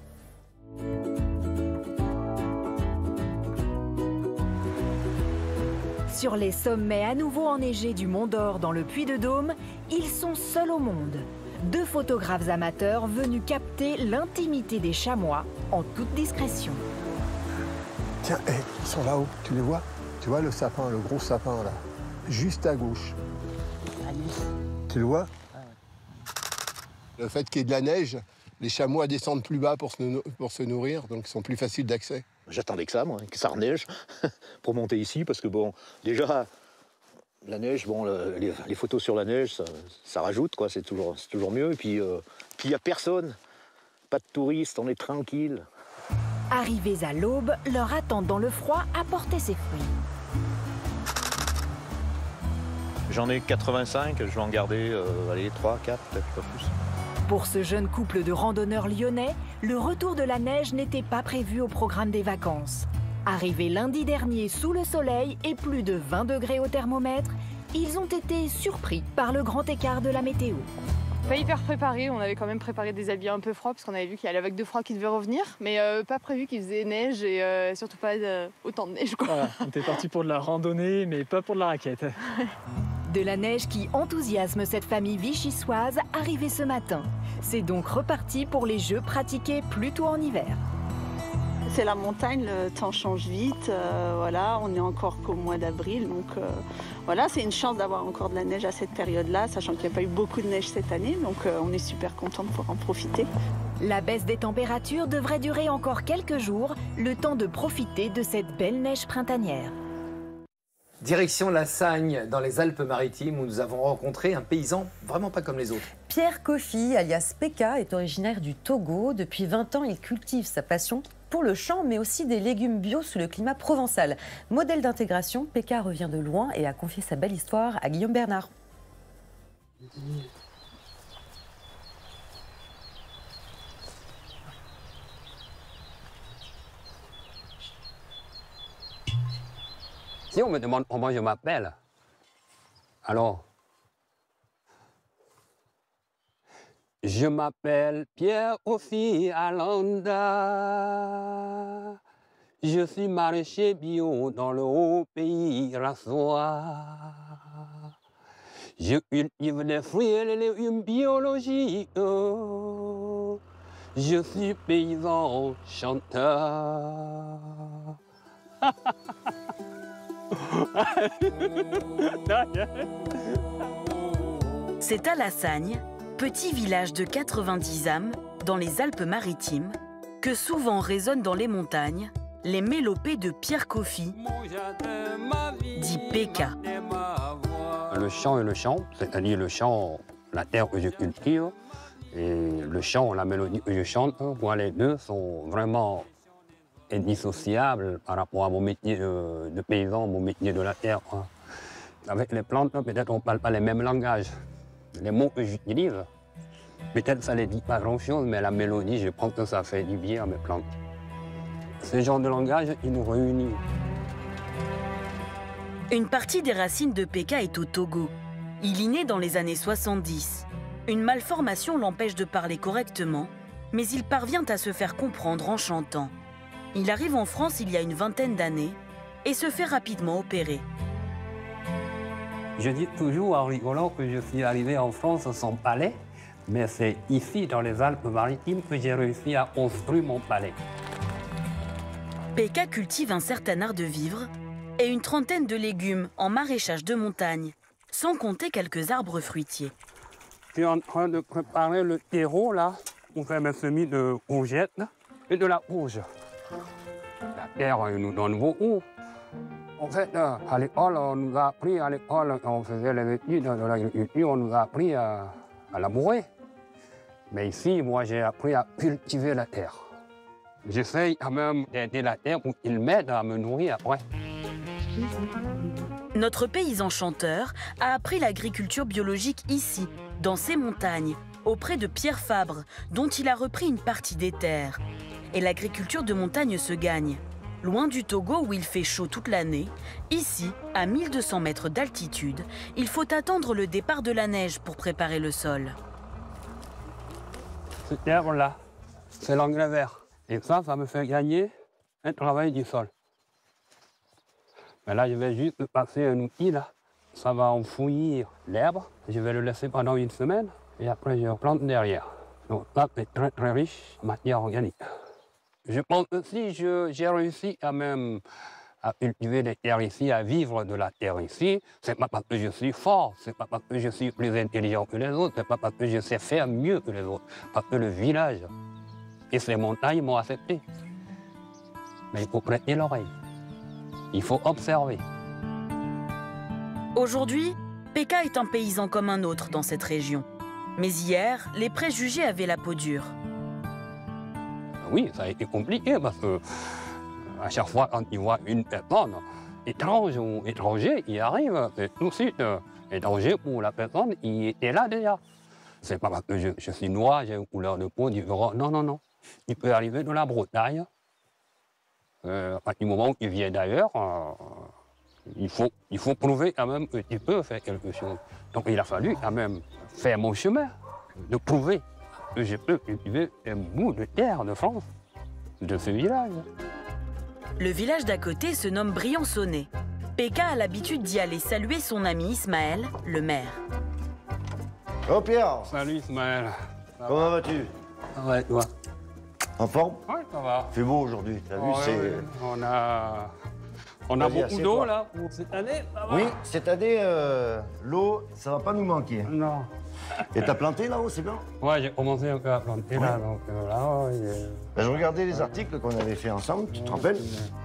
Sur les sommets à nouveau enneigés du Mont d'Or dans le Puy-de-Dôme, ils sont seuls au monde. Deux photographes amateurs venus capter l'intimité des chamois en toute discrétion. Tiens, hey, ils sont là-haut, tu les vois? Tu vois le sapin, le gros sapin là, juste à gauche. Tu le vois? Le fait qu'il y ait de la neige, les chamois descendent plus bas pour se, pour se nourrir, donc ils sont plus faciles d'accès. J'attendais que ça, moi, que ça reneige pour monter ici, parce que bon, déjà, la neige, bon, le, les, les photos sur la neige, ça, ça rajoute, quoi, c'est toujours, c'est toujours mieux. Et puis, euh, puis il n'y a personne, pas de touristes, on est tranquille. Arrivés à l'aube, leur attente dans le froid a porté ses fruits. J'en ai quatre-vingt-cinq, je vais en garder, euh, allez, trois, quatre, peut-être pas plus. Pour ce jeune couple de randonneurs lyonnais, le retour de la neige n'était pas prévu au programme des vacances. Arrivés lundi dernier sous le soleil et plus de vingt degrés au thermomètre, ils ont été surpris par le grand écart de la météo. Pas hyper préparé, on avait quand même préparé des habits un peu froids parce qu'on avait vu qu'il y a la vague de froid qui devait revenir, mais euh, pas prévu qu'il faisait neige et euh, surtout pas euh, autant de neige, quoi. Voilà, on était parti pour de la randonnée, mais pas pour de la raquette. De la neige qui enthousiasme cette famille vichysoise arrivée ce matin. C'est donc reparti pour les jeux pratiqués plutôt en hiver. C'est la montagne, le temps change vite, euh, voilà, on est encore qu'au mois d'avril, donc euh, voilà, c'est une chance d'avoir encore de la neige à cette période-là, sachant qu'il n'y a pas eu beaucoup de neige cette année, donc euh, on est super content de pouvoir en profiter. La baisse des températures devrait durer encore quelques jours, le temps de profiter de cette belle neige printanière. Direction la Sagne, dans les Alpes-Maritimes, où nous avons rencontré un paysan vraiment pas comme les autres. Pierre Kofi, alias Pekka, est originaire du Togo. Depuis vingt ans, il cultive sa passion pour le champ, mais aussi des légumes bio sous le climat provençal. Modèle d'intégration, Pekka revient de loin et a confié sa belle histoire à Guillaume Bernard. Si on me demande comment je m'appelle, alors, je m'appelle Pierre Kofi Alanda. Je suis maraîcher bio dans le haut pays Rassois. Je cultive des fruits et des légumes biologiques. Je suis paysan chanteur. C'est à La Sagne, petit village de quatre-vingt-dix âmes dans les Alpes-Maritimes, que souvent résonnent dans les montagnes les mélopées de Pierre Kofi, dit Pekka. Le chant et le chant, c'est-à-dire le chant, la terre que je cultive, et le chant, la mélodie que je chante, moi les deux sont vraiment indissociables par rapport à mon métier de, de paysan, mon métier de la terre. Hein. Avec les plantes, peut-être on ne parle pas les mêmes langages. Les mots que j'utilise, peut-être ça ne les dit pas grand-chose, mais la mélodie, je pense que ça fait du bien à mes plantes. Ce genre de langage, il nous réunit. Une partie des racines de Pekka est au Togo. Il y naît dans les années soixante-dix. Une malformation l'empêche de parler correctement, mais il parvient à se faire comprendre en chantant. Il arrive en France il y a une vingtaine d'années et se fait rapidement opérer. Je dis toujours en rigolant que je suis arrivé en France sans palais, mais c'est ici, dans les Alpes-Maritimes, que j'ai réussi à construire mon palais. Pekka cultive un certain art de vivre et une trentaine de légumes en maraîchage de montagne, sans compter quelques arbres fruitiers. Je suis en train de préparer le terreau, là, pour faire mes semis de courgettes et de la courge. La terre nous donne beaucoup. En fait, à l'école, on nous a appris, à l'école, quand on faisait les études de l'agriculture, on nous a appris à, à labourer. Mais ici, moi, j'ai appris à cultiver la terre. J'essaye quand même d'aider la terre pour qu'il m'aide à me nourrir après. Notre paysan chanteur a appris l'agriculture biologique ici, dans ces montagnes, auprès de Pierre Fabre, dont il a repris une partie des terres. Et l'agriculture de montagne se gagne. Loin du Togo où il fait chaud toute l'année, ici, à mille deux cents mètres d'altitude, il faut attendre le départ de la neige pour préparer le sol. Cette herbe-là, c'est l'engrais vert. Et ça, ça me fait gagner un travail du sol. Mais là, je vais juste passer un outil, là. Ça va enfouir l'herbe. Je vais le laisser pendant une semaine et après, je replante derrière. Donc là, c'est très, très riche en matière organique. Je pense que si j'ai réussi quand même à cultiver des terres ici, à vivre de la terre ici, c'est pas parce que je suis fort, c'est pas parce que je suis plus intelligent que les autres, c'est pas parce que je sais faire mieux que les autres, parce que le village et ces montagnes m'ont accepté. Mais il faut prêter l'oreille, il faut observer. Aujourd'hui, Pekka est un paysan comme un autre dans cette région. Mais hier, les préjugés avaient la peau dure. Oui, ça a été compliqué parce que à chaque fois quand ils voient une personne étrange ou étranger, il arrive, c'est tout de suite euh, étranger pour la personne, il était là déjà. C'est pas parce que je, je suis noir, j'ai une couleur de peau différente. Non, non, non. Il peut arriver de la Bretagne, Euh, à du moment où il vient d'ailleurs, euh, il, faut, il faut prouver quand même que tu peux faire quelque chose. Donc il a fallu quand même faire mon chemin, de prouver que je peux cultiver un bout de terre de France, de ce village. Le village d'à côté se nomme Briançonnet. Péka a l'habitude d'y aller saluer son ami Ismaël, le maire. Oh Pierre. Salut Ismaël. Comment vas-tu? Ouais, toi. En forme? Ouais, ça va. Il fait beau aujourd'hui, t'as vu, Ouais, c'est... ouais. On a, on a Vas-y, beaucoup d'eau assieds-toi. là pour cette année, ça va? Oui, cette année, euh, l'eau, ça va pas nous manquer. Non. Et t'as planté là-haut, c'est bien? Ouais, j'ai commencé un peu à planter Ouais. là, donc euh, là, ouais, euh, Ben, je regardais les articles qu'on avait fait ensemble, tu te rappelles?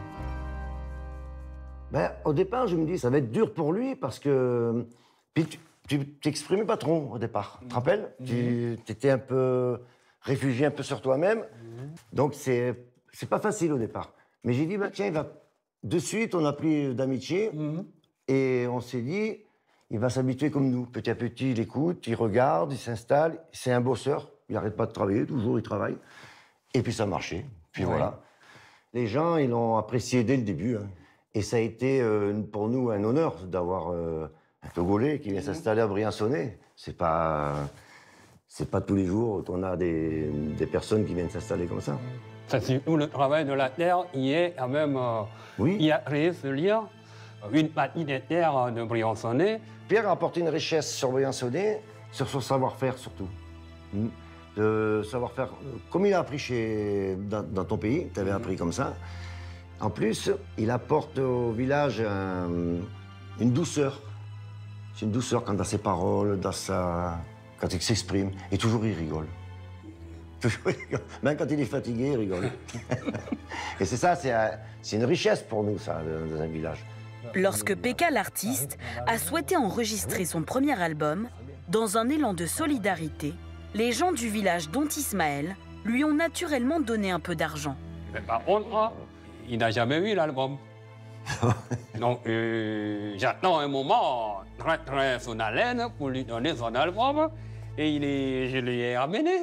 Ben, au départ, je me dis, ça va être dur pour lui parce que... Puis tu- tu t'exprimais pas trop au départ, tu te rappelles? Tu étais un peu réfugié un peu sur toi-même, donc c'est c'est pas facile au départ. Mais j'ai dit, bah, tiens, il va... de suite, on a pris d'amitié et on s'est dit, il va s'habituer comme nous. Petit à petit, il écoute, il regarde, il s'installe. C'est un bosseur, il n'arrête pas de travailler, toujours il travaille. Et puis ça marchait, puis Ouais. voilà. Les gens, ils l'ont apprécié dès le début. hein. Et ça a été euh, pour nous un honneur d'avoir euh, un Togolais qui vient s'installer à Briançonnet. C'est pas, c'est pas tous les jours qu'on a des, des personnes qui viennent s'installer comme ça. c'est surtout le travail de la terre qui est quand même, euh, qui a créé ce lien. Une partie des terres de Briançonnet. Pierre a apporté une richesse sur Briançonnet, sur son savoir-faire surtout. Mm. De savoir-faire, euh, comme il a appris chez, dans, dans ton pays, tu avais appris comme ça. En plus, il apporte au village un- une douceur. C'est une douceur quand dans ses paroles, dans sa... quand il s'exprime. Et toujours il rigole. Toujours il rigole. Même quand il est fatigué, il rigole. Et c'est ça, c'est un- c'est une richesse pour nous, ça, dans un village. Lorsque Péka l'artiste a souhaité enregistrer son premier album, dans un élan de solidarité, les gens du village dont Ismaël lui ont naturellement donné un peu d'argent. Mais par contre, hein, il n'a jamais eu l'album. Donc euh, j'attends un moment très très son haleine pour lui donner son album et il est, je l'ai ramené.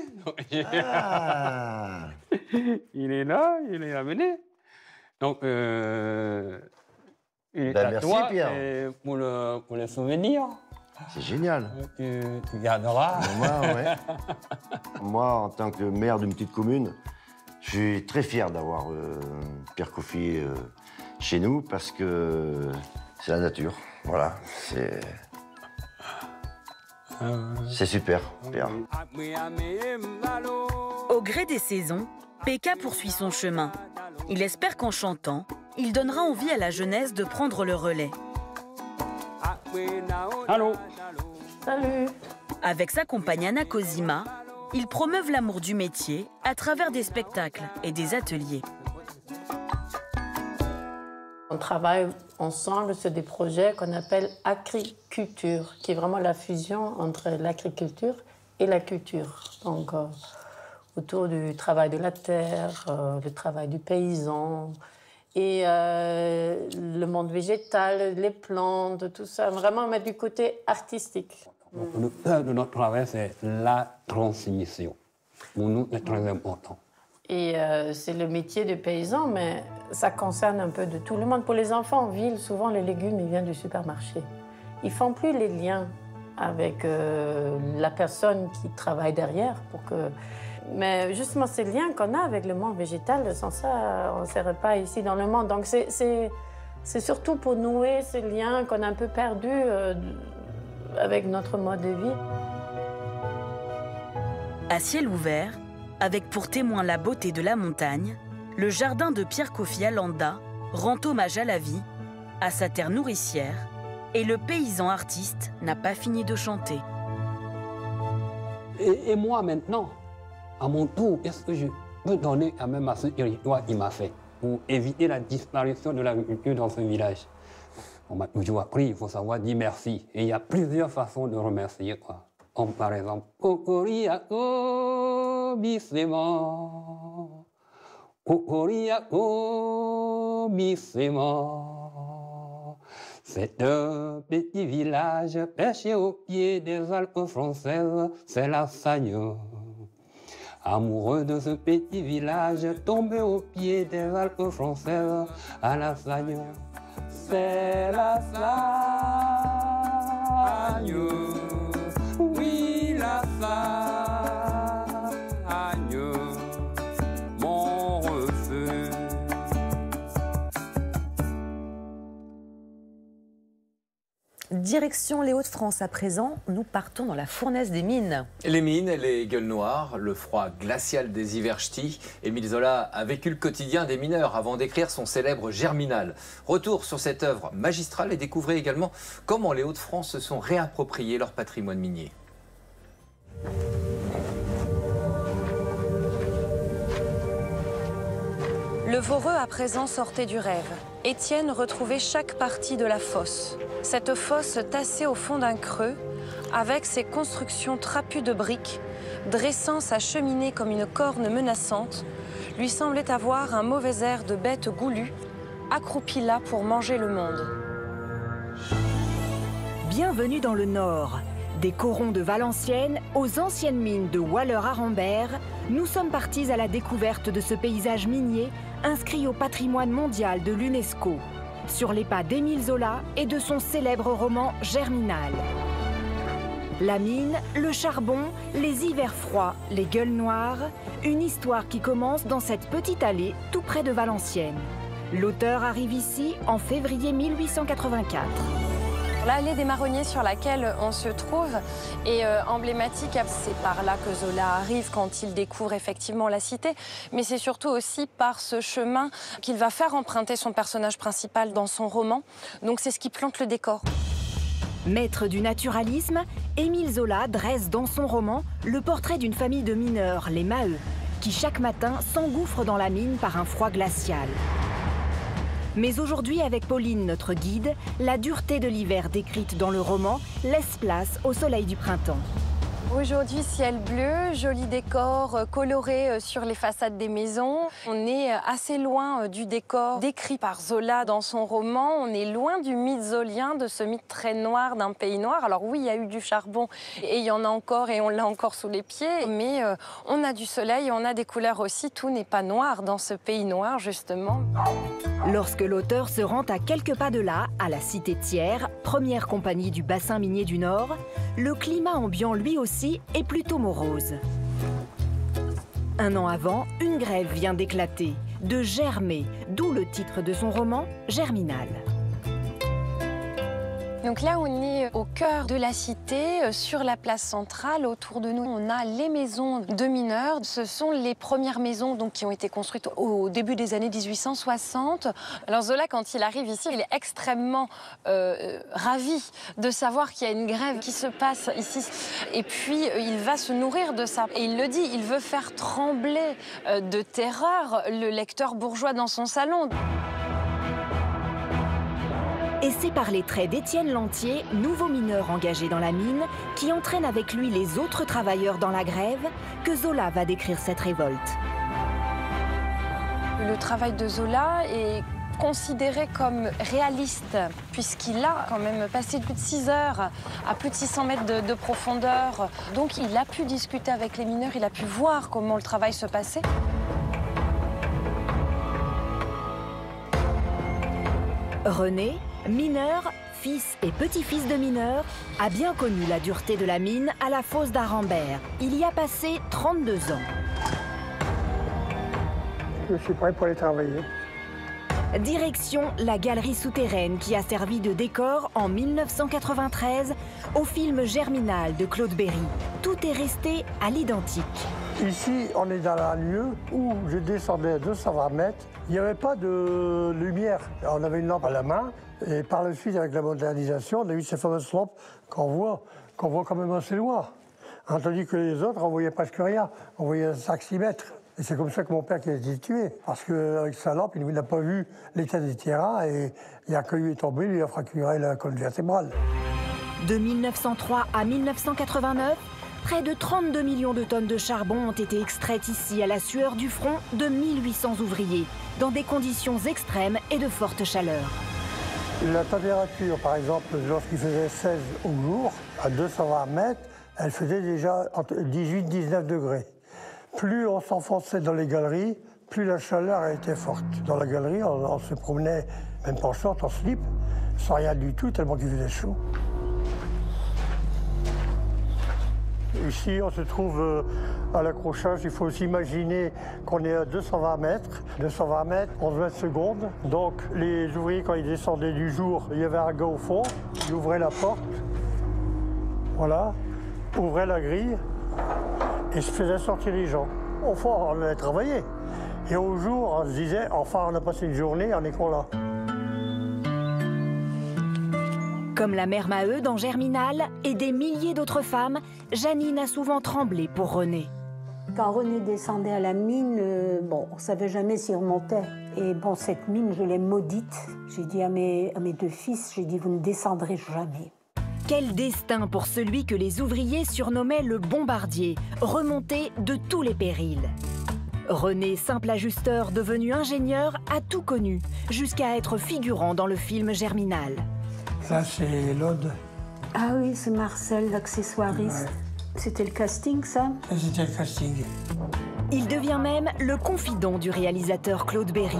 Ah. Il est là, il est ramené. Donc euh, il est Ben, à merci, toi Pierre. et pour le, pour le souvenir. C'est génial. Tu, tu garderas. Moi, ouais. Moi, en tant que maire d'une petite commune, je suis très fier d'avoir euh, Pierre Coffy euh, chez nous parce que c'est la nature. Voilà, c'est. C'est super, Pierre. Au gré des saisons, Péka poursuit son chemin. Il espère qu'en chantant, il donnera envie à la jeunesse de prendre le relais. Allô. Salut. Avec sa compagne Anna Cosima, ils promeuvent l'amour du métier à travers des spectacles et des ateliers. On travaille ensemble sur des projets qu'on appelle agriculture, qui est vraiment la fusion entre l'agriculture et la culture. Donc, euh, autour du travail de la terre, euh, le travail du paysan, et euh, le monde végétal, les plantes, tout ça, vraiment mettre du côté artistique. Le cœur de notre travail, c'est la transmission. Pour nous, c'est très important. Et euh, c'est le métier de paysan, mais ça concerne un peu de tout le monde. Pour les enfants en ville, souvent les légumes, ils viennent du supermarché. Ils font plus les liens avec euh, la personne qui travaille derrière pour que... Mais justement, ces liens qu'on a avec le monde végétal, sans ça, on ne serait pas ici dans le monde. Donc c'est, c'est, c'est surtout pour nouer ces liens qu'on a un peu perdus euh, avec notre mode de vie. À ciel ouvert, avec pour témoin la beauté de la montagne, le jardin de Pierre Kofi à Landa rend hommage à la vie, à sa terre nourricière, et le paysan artiste n'a pas fini de chanter. Et, et moi maintenant, à mon tour, est-ce que je peux donner quand même à ce territoire qui m'a fait pour éviter la disparition de l'agriculture dans ce village? On m'a toujours appris, il faut savoir dire merci. Et il y a plusieurs façons de remercier, quoi. Comme par exemple, Cocoriaco Bissema, Cocoriaco Bissema. C'est un petit village perché au pied des Alpes françaises, c'est la Sagne. Amoureux de ce petit village, tombé au pied des Alpes françaises, à la Sagne, c'est la Sagne, oui la Sagne, mon refus. Direction les Hauts-de-France à présent, nous partons dans la fournaise des mines. Les mines, les gueules noires, le froid glacial des hivers ch'tis. Émile Zola a vécu le quotidien des mineurs avant d'écrire son célèbre Germinal. Retour sur cette œuvre magistrale et découvrez également comment les Hauts-de-France se sont réappropriés leur patrimoine minier. Le Voreux à présent sortait du rêve. Étienne retrouvait chaque partie de la fosse. Cette fosse tassée au fond d'un creux, avec ses constructions trapues de briques, dressant sa cheminée comme une corne menaçante, lui semblait avoir un mauvais air de bête goulue, accroupie là pour manger le monde. Bienvenue dans le Nord. Des corons de Valenciennes aux anciennes mines de Waller-Arambert, nous sommes partis à la découverte de ce paysage minier inscrit au patrimoine mondial de l'UNESCO, sur les pas d'Émile Zola et de son célèbre roman Germinal. La mine, le charbon, les hivers froids, les gueules noires, une histoire qui commence dans cette petite allée tout près de Valenciennes. L'auteur arrive ici en février mille huit cent quatre-vingt-quatre. L'allée des Marronniers sur laquelle on se trouve est euh, emblématique. C'est par là que Zola arrive quand il découvre effectivement la cité, mais c'est surtout aussi par ce chemin qu'il va faire emprunter son personnage principal dans son roman. Donc c'est ce qui plante le décor. Maître du naturalisme, Émile Zola dresse dans son roman le portrait d'une famille de mineurs, les Maheu, qui chaque matin s'engouffrent dans la mine par un froid glacial. Mais aujourd'hui, avec Pauline, notre guide, la dureté de l'hiver décrite dans le roman laisse place au soleil du printemps. Aujourd'hui, ciel bleu, joli décor coloré sur les façades des maisons. On est assez loin du décor décrit par Zola dans son roman. On est loin du mythe zolien, de ce mythe très noir d'un pays noir. Alors oui, il y a eu du charbon et il y en a encore et on l'a encore sous les pieds. Mais euh, on a du soleil, on a des couleurs aussi. Tout n'est pas noir dans ce pays noir, justement. Lorsque l'auteur se rend à quelques pas de là, à la Cité Thiers, première compagnie du bassin minier du Nord, le climat ambiant lui aussi est plutôt morose. Un an avant, une grève vient d'éclater, de germer, d'où le titre de son roman, Germinal. Donc là, on est au cœur de la cité, sur la place centrale. Autour de nous, on a les maisons de mineurs. Ce sont les premières maisons donc, qui ont été construites au début des années mille huit cent soixante. Alors Zola, quand il arrive ici, il est extrêmement euh, ravi de savoir qu'il y a une grève qui se passe ici. Et puis, il va se nourrir de ça. Et il le dit, il veut faire trembler euh, de terreur le lecteur bourgeois dans son salon. Et c'est par les traits d'Étienne Lantier, nouveau mineur engagé dans la mine, qui entraîne avec lui les autres travailleurs dans la grève, que Zola va décrire cette révolte. Le travail de Zola est considéré comme réaliste, puisqu'il a quand même passé plus de six heures à plus de six cents mètres de, de profondeur. Donc il a pu discuter avec les mineurs, il a pu voir comment le travail se passait. René, mineur, fils et petit-fils de mineur, a bien connu la dureté de la mine à la fosse d'Arambert. Il y a passé trente-deux ans. Je suis prêt pour aller travailler. Direction la galerie souterraine qui a servi de décor en mille neuf cent quatre-vingt-treize au film Germinal de Claude Berry. Tout est resté à l'identique. Ici, on est dans un lieu où je descendais à deux cent vingt mètres. Il n'y avait pas de lumière. On avait une lampe à la main. Et par la suite, avec la modernisation, on a eu ces fameuses lampes qu'on voit, qu'on voit quand même assez loin. Hein, tandis que les autres, on voyait presque rien. On voyait cinq six mètres. Et c'est comme ça que mon père qui a été tué. Parce qu'avec sa lampe, il n'a pas vu l'état des terrains. Et il a cueilli et tombé, il a fracturé la colonne vertébrale. De mille neuf cent trois à mille neuf cent quatre-vingt-neuf, près de trente-deux millions de tonnes de charbon ont été extraites ici à la sueur du front de mille huit cents ouvriers, dans des conditions extrêmes et de forte chaleur. La température, par exemple, lorsqu'il faisait seize au jour, à deux cent vingt mètres, elle faisait déjà entre dix-huit et dix-neuf degrés. Plus on s'enfonçait dans les galeries, plus la chaleur était forte. Dans la galerie, on, on se promenait, même pas en short, en slip, sans rien du tout, tellement qu'il faisait chaud. Ici, on se trouve euh, à l'accrochage. Il faut s'imaginer qu'on est à deux cent vingt mètres. deux cent vingt mètres, onze mètres secondes. Donc, les ouvriers, quand ils descendaient du jour, il y avait un gars au fond. Il ouvrait la porte. Voilà. Ouvrait la grille. Et se faisait sortir les gens. Au fond, on allait travailler. Et au jour, on se disait, enfin, on a passé une journée, on est qu'on là. Comme la mère Maheu dans Germinal et des milliers d'autres femmes, Janine a souvent tremblé pour René. Quand René descendait à la mine, euh, bon, on ne savait jamais s'il remontait. Et bon, cette mine, je l'ai maudite. J'ai dit à mes, à mes deux fils, j'ai dit, vous ne descendrez jamais. Quel destin pour celui que les ouvriers surnommaient le bombardier, remonté de tous les périls. René, simple ajusteur devenu ingénieur, a tout connu, jusqu'à être figurant dans le film Germinal. Ça, c'est l'Aude. Ah oui, c'est Marcel, l'accessoiriste. Ouais. C'était le casting, ça? Ça, c'était le casting. Il devient même le confident du réalisateur Claude Berry.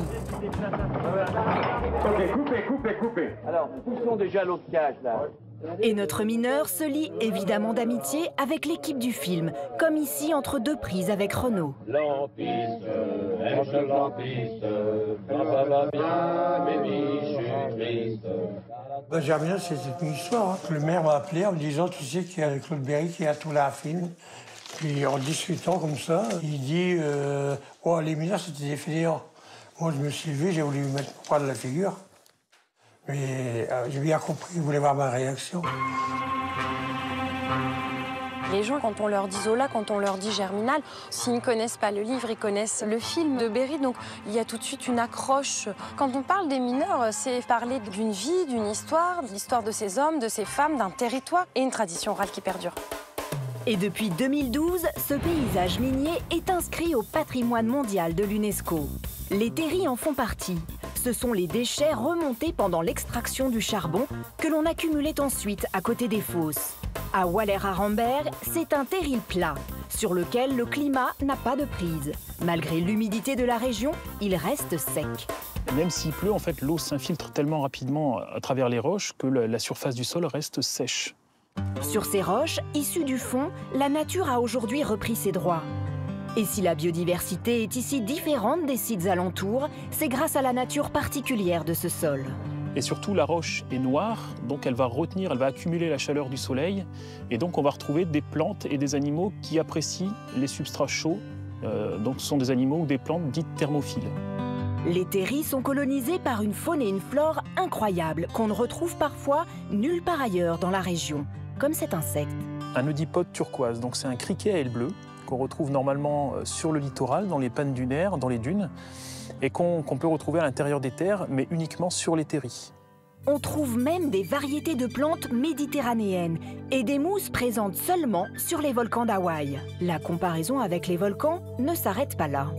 Ok, coupez, coupez, coupez. Alors, poussons déjà l'autre cage, là. Et notre mineur se lie évidemment d'amitié avec l'équipe du film, comme ici entre deux prises avec Renaud. Lampiste, ai-je lampiste, ça va bien, baby, je suis triste. Ben, Germinal, c'est une histoire. Hein. Le maire m'a appelé en me disant, tu sais qu'il y a Claude Berry qui a tourné un film. Puis en discutant comme ça, il dit, euh, oh, les mineurs, c'était des fainéants. Moi, je me suis levé, j'ai voulu lui mettre mon poing de la figure. Mais euh, j'ai bien compris, il voulait voir ma réaction. Les gens, quand on leur dit Zola, quand on leur dit Germinal, s'ils ne connaissent pas le livre, ils connaissent le film de Berry, donc il y a tout de suite une accroche. Quand on parle des mineurs, c'est parler d'une vie, d'une histoire, de l'histoire de ces hommes, de ces femmes, d'un territoire et une tradition orale qui perdure. Et depuis deux mille douze, ce paysage minier est inscrit au patrimoine mondial de l'UNESCO. Les terris en font partie. Ce sont les déchets remontés pendant l'extraction du charbon que l'on accumulait ensuite à côté des fosses. À Waller-Aremberg, c'est un terril plat, sur lequel le climat n'a pas de prise. Malgré l'humidité de la région, il reste sec. Même s'il pleut, en fait, l'eau s'infiltre tellement rapidement à travers les roches que la surface du sol reste sèche. Sur ces roches, issues du fond, la nature a aujourd'hui repris ses droits. Et si la biodiversité est ici différente des sites alentours, c'est grâce à la nature particulière de ce sol. Et surtout, la roche est noire, donc elle va retenir, elle va accumuler la chaleur du soleil. Et donc, on va retrouver des plantes et des animaux qui apprécient les substrats chauds. Euh, donc, ce sont des animaux ou des plantes dites thermophiles. Les terris sont colonisés par une faune et une flore incroyables qu'on ne retrouve parfois nulle part ailleurs dans la région, comme cet insecte. Un oedipode turquoise, donc c'est un criquet à aile bleue qu'on retrouve normalement sur le littoral, dans les pannes dunaires, dans les dunes, et qu'on qu'on peut retrouver à l'intérieur des terres, mais uniquement sur les terris. On trouve même des variétés de plantes méditerranéennes et des mousses présentes seulement sur les volcans d'Hawaï. La comparaison avec les volcans ne s'arrête pas là.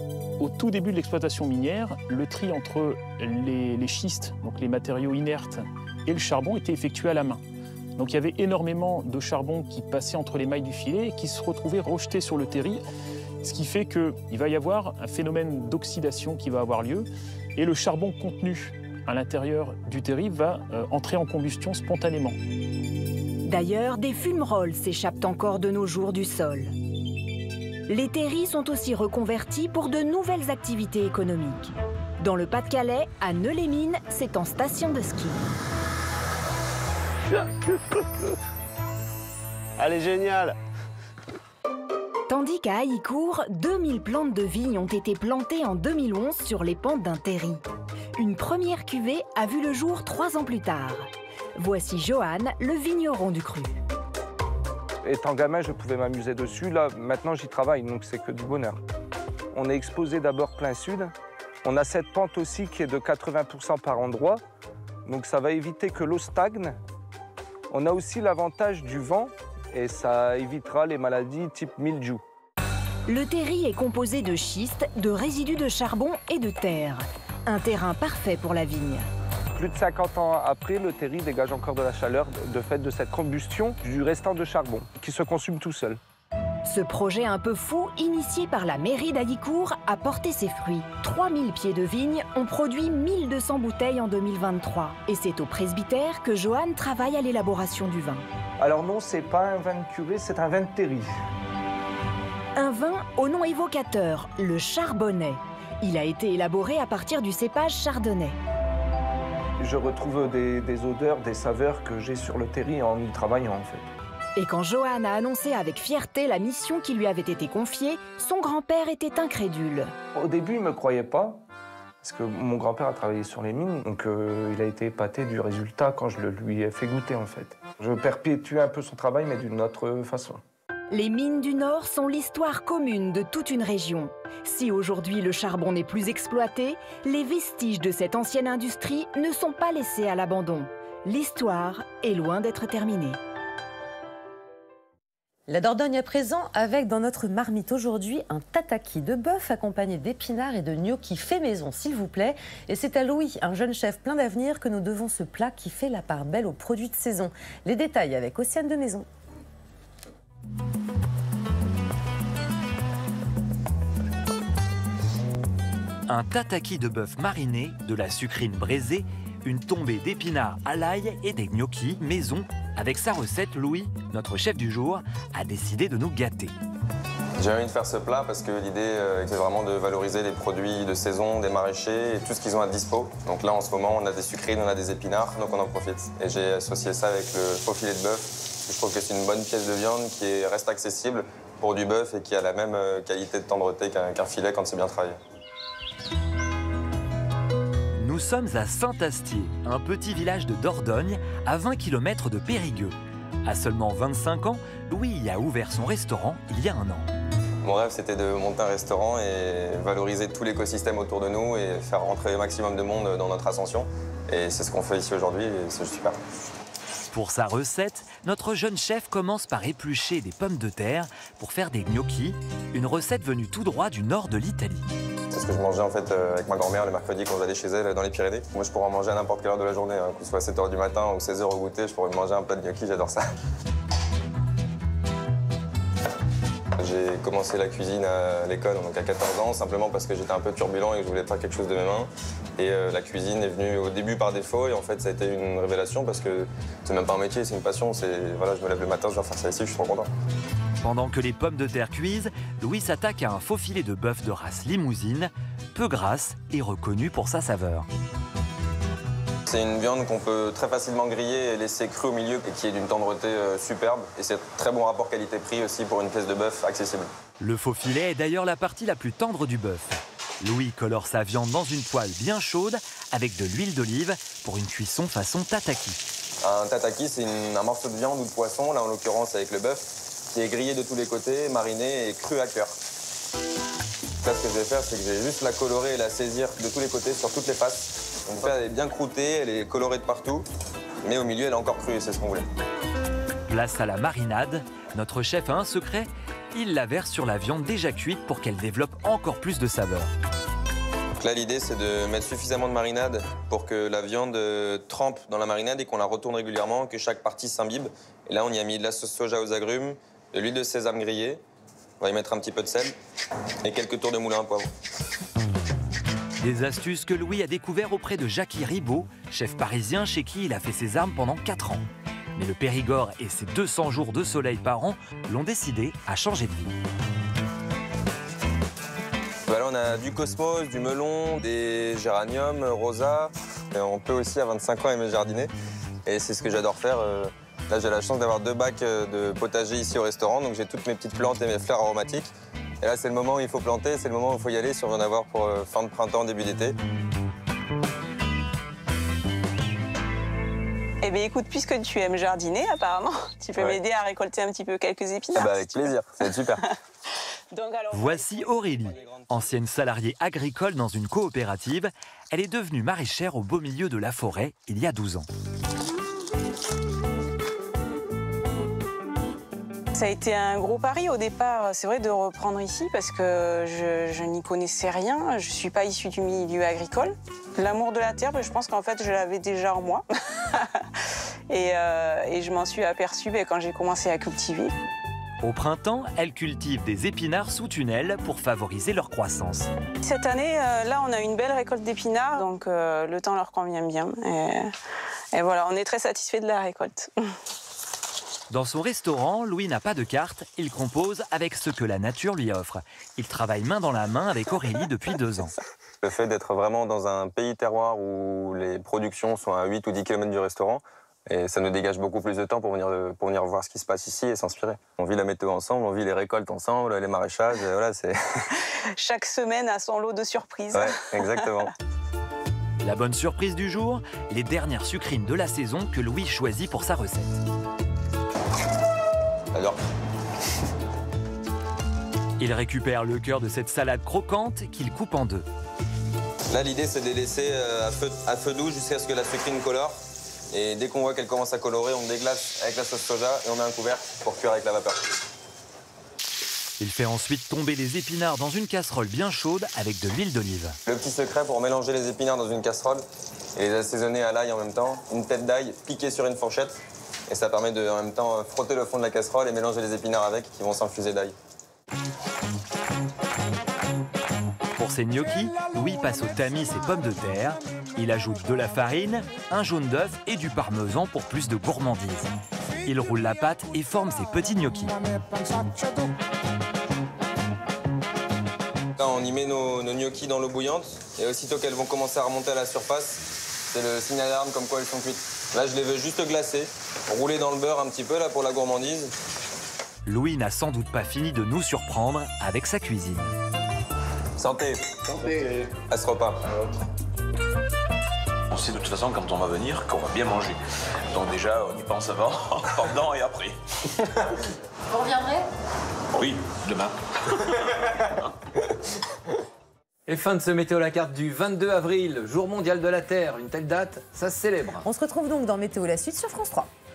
Au tout début de l'exploitation minière, le tri entre les, les schistes, donc les matériaux inertes, et le charbon était effectué à la main. Donc il y avait énormément de charbon qui passait entre les mailles du filet et qui se retrouvait rejeté sur le terri, ce qui fait qu'il va y avoir un phénomène d'oxydation qui va avoir lieu et le charbon contenu à l'intérieur du terri va euh, entrer en combustion spontanément. D'ailleurs, des fumerolles s'échappent encore de nos jours du sol. Les terris sont aussi reconvertis pour de nouvelles activités économiques. Dans le Pas-de-Calais, à Neux-les-Mines, c'est en station de ski. Elle est géniale! Tandis qu'à Haïcourt, deux mille plantes de vigne ont été plantées en deux mille onze sur les pentes d'un terri. Une première cuvée a vu le jour trois ans plus tard. Voici Johan, le vigneron du cru. Étant gamin, je pouvais m'amuser dessus. Là, maintenant, j'y travaille, donc c'est que du bonheur. On est exposé d'abord plein sud. On a cette pente aussi qui est de quatre-vingts pour cent par endroit. Donc ça va éviter que l'eau stagne. On a aussi l'avantage du vent et ça évitera les maladies type mildiou. Le terri est composé de schiste, de résidus de charbon et de terre. Un terrain parfait pour la vigne. Plus de cinquante ans après, le terri dégage encore de la chaleur de fait de cette combustion du restant de charbon qui se consume tout seul. Ce projet un peu fou, initié par la mairie d'Alicourt, a porté ses fruits. trois mille pieds de vigne ont produit mille deux cents bouteilles en deux mille vingt-trois. Et c'est au presbytère que Johan travaille à l'élaboration du vin. Alors non, c'est pas un vin de cuvée, c'est un vin de terri. Un vin au nom évocateur, le charbonnet. Il a été élaboré à partir du cépage chardonnay. Je retrouve des, des odeurs, des saveurs que j'ai sur le terri en y travaillant en fait. Et quand Johan a annoncé avec fierté la mission qui lui avait été confiée, son grand-père était incrédule. Au début, il ne me croyait pas, parce que mon grand-père a travaillé sur les mines, donc euh, il a été épaté du résultat quand je le lui ai fait goûter en fait. Je perpétue un peu son travail, mais d'une autre façon. Les mines du Nord sont l'histoire commune de toute une région. Si aujourd'hui le charbon n'est plus exploité, les vestiges de cette ancienne industrie ne sont pas laissés à l'abandon. L'histoire est loin d'être terminée. La Dordogne à présent, avec dans notre marmite aujourd'hui un tataki de bœuf accompagné d'épinards et de gnocchi fait maison, s'il vous plaît. Et c'est à Louis, un jeune chef plein d'avenir, que nous devons ce plat qui fait la part belle aux produits de saison. Les détails avec Océane de Maison. Un tataki de bœuf mariné, de la sucrine braisée, une tombée d'épinards à l'ail et des gnocchis maison. Avec sa recette, Louis, notre chef du jour, a décidé de nous gâter. J'ai envie de faire ce plat parce que l'idée, euh, c'est vraiment de valoriser les produits de saison, des maraîchers et tout ce qu'ils ont à dispo. Donc là, en ce moment, on a des sucrines, on a des épinards, donc on en profite. Et j'ai associé ça avec le faux filet de bœuf. Je trouve que c'est une bonne pièce de viande qui reste accessible pour du bœuf et qui a la même qualité de tendreté qu'un qu'un filet quand c'est bien travaillé. Nous sommes à Saint-Astier, un petit village de Dordogne, à vingt kilomètres de Périgueux. À seulement vingt-cinq ans, Louis y a ouvert son restaurant il y a un an. Mon rêve, c'était de monter un restaurant et valoriser tout l'écosystème autour de nous et faire rentrer le maximum de monde dans notre ascension. Et c'est ce qu'on fait ici aujourd'hui et c'est super. Pour sa recette, notre jeune chef commence par éplucher des pommes de terre pour faire des gnocchis, une recette venue tout droit du nord de l'Italie. C'est ce que je mangeais en fait avec ma grand-mère le mercredi quand j'allais chez elle dans les Pyrénées. Moi, je pourrais en manger à n'importe quelle heure de la journée, hein, que ce soit à sept heures du matin ou seize heures au goûter, je pourrais manger un plat de gnocchi, j'adore ça. J'ai commencé la cuisine à l'école, donc à quatorze ans, simplement parce que j'étais un peu turbulent et que je voulais faire quelque chose de mes mains. Et euh, la cuisine est venue au début par défaut et en fait ça a été une révélation parce que c'est même pas un métier, c'est une passion. Voilà, je me lève le matin, je dois faire ça ici, je suis trop content. Pendant que les pommes de terre cuisent, Louis s'attaque à un faux filet de bœuf de race limousine, peu grasse et reconnu pour sa saveur. C'est une viande qu'on peut très facilement griller et laisser crue au milieu et qui est d'une tendreté euh, superbe. Et c'est très bon rapport qualité-prix aussi pour une pièce de bœuf accessible. Le faux filet est d'ailleurs la partie la plus tendre du bœuf. Louis colore sa viande dans une poêle bien chaude avec de l'huile d'olive pour une cuisson façon tataki. Un tataki, c'est un morceau de viande ou de poisson, là en l'occurrence avec le bœuf, qui est grillé de tous les côtés, mariné et cru à cœur. Là, ce que je vais faire, c'est que je vais juste la colorer et la saisir de tous les côtés, sur toutes les faces. Donc là, elle est bien croûtée, elle est colorée de partout, mais au milieu, elle est encore crue et c'est ce qu'on voulait. Place à la marinade. Notre chef a un secret. Il la verse sur la viande déjà cuite pour qu'elle développe encore plus de saveur. Donc là, l'idée, c'est de mettre suffisamment de marinade pour que la viande trempe dans la marinade et qu'on la retourne régulièrement, que chaque partie s'imbibe. Et là, on y a mis de la sauce soja aux agrumes, de l'huile de sésame grillée. On va y mettre un petit peu de sel et quelques tours de moulin à poivre. Des astuces que Louis a découvert auprès de Jackie Ribaud, chef parisien chez qui il a fait ses armes pendant quatre ans. Mais le Périgord et ses deux cents jours de soleil par an l'ont décidé à changer de vie. Bah là, on a du cosmos, du melon, des géraniums, rosa. Et on peut aussi à vingt-cinq ans aimer jardiner. Et c'est ce que j'adore faire. Là, j'ai la chance d'avoir deux bacs de potager ici au restaurant. Donc j'ai toutes mes petites plantes et mes fleurs aromatiques. Et là, c'est le moment où il faut planter, c'est le moment où il faut y aller si on veut en avoir pour fin de printemps, début d'été. Eh bien, écoute, puisque tu aimes jardiner, apparemment, tu peux ouais. m'aider à récolter un petit peu quelques épinards. Bah, avec plaisir, c'est super. Donc, alors, voici Aurélie, ancienne salariée agricole dans une coopérative. Elle est devenue maraîchère au beau milieu de la forêt il y a douze ans. Ça a été un gros pari au départ, c'est vrai, de reprendre ici parce que je, je n'y connaissais rien. Je ne suis pas issue du milieu agricole. L'amour de la terre, je pense qu'en fait, je l'avais déjà en moi. et, euh, et je m'en suis aperçue quand j'ai commencé à cultiver. Au printemps, elle cultive des épinards sous tunnel pour favoriser leur croissance. Cette année, euh, là, on a une belle récolte d'épinards, donc euh, le temps leur convient bien. Et, et voilà, on est très satisfait de la récolte. Dans son restaurant, Louis n'a pas de carte, il compose avec ce que la nature lui offre. Il travaille main dans la main avec Aurélie depuis deux ans. Le fait d'être vraiment dans un pays terroir où les productions sont à huit ou dix kilomètres du restaurant, et ça nous dégage beaucoup plus de temps pour venir, pour venir voir ce qui se passe ici et s'inspirer. On vit la météo ensemble, on vit les récoltes ensemble, les maraîchages, et voilà, c'est... Chaque semaine a son lot de surprises. Ouais, exactement. La bonne surprise du jour, les dernières sucrines de la saison que Louis choisit pour sa recette. Alors. Il récupère le cœur de cette salade croquante qu'il coupe en deux. Là, l'idée, c'est de les laisser à feu, à feu doux jusqu'à ce que la sucrine colore. Et dès qu'on voit qu'elle commence à colorer, on déglace avec la sauce soja et on met un couvercle pour cuire avec la vapeur. Il fait ensuite tomber les épinards dans une casserole bien chaude avec de l'huile d'olive. Le petit secret pour mélanger les épinards dans une casserole et les assaisonner à l'ail en même temps, une tête d'ail piquée sur une fourchette. Et ça permet de, en même temps, frotter le fond de la casserole et mélanger les épinards avec, qui vont s'infuser d'ail. Pour ses gnocchis, Louis passe au tamis ses pommes de terre. Il ajoute de la farine, un jaune d'œuf et du parmesan pour plus de gourmandise. Il roule la pâte et forme ses petits gnocchis. Là, on y met nos, nos gnocchis dans l'eau bouillante et aussitôt qu'elles vont commencer à remonter à la surface, c'est le signal d'alarme comme quoi elles sont cuites. Là, je les veux juste glacées, rouler dans le beurre un petit peu là pour la gourmandise. Louis n'a sans doute pas fini de nous surprendre avec sa cuisine. Santé. Santé. À ce repas. On sait de toute façon quand on va venir qu'on va bien manger. Donc déjà, on y pense avant, pendant et après. Vous reviendrez? Oui, demain. Et fin de ce Météo la carte du vingt-deux avril, jour mondial de la Terre. Une telle date, ça se célèbre. On se retrouve donc dans Météo la suite sur France trois.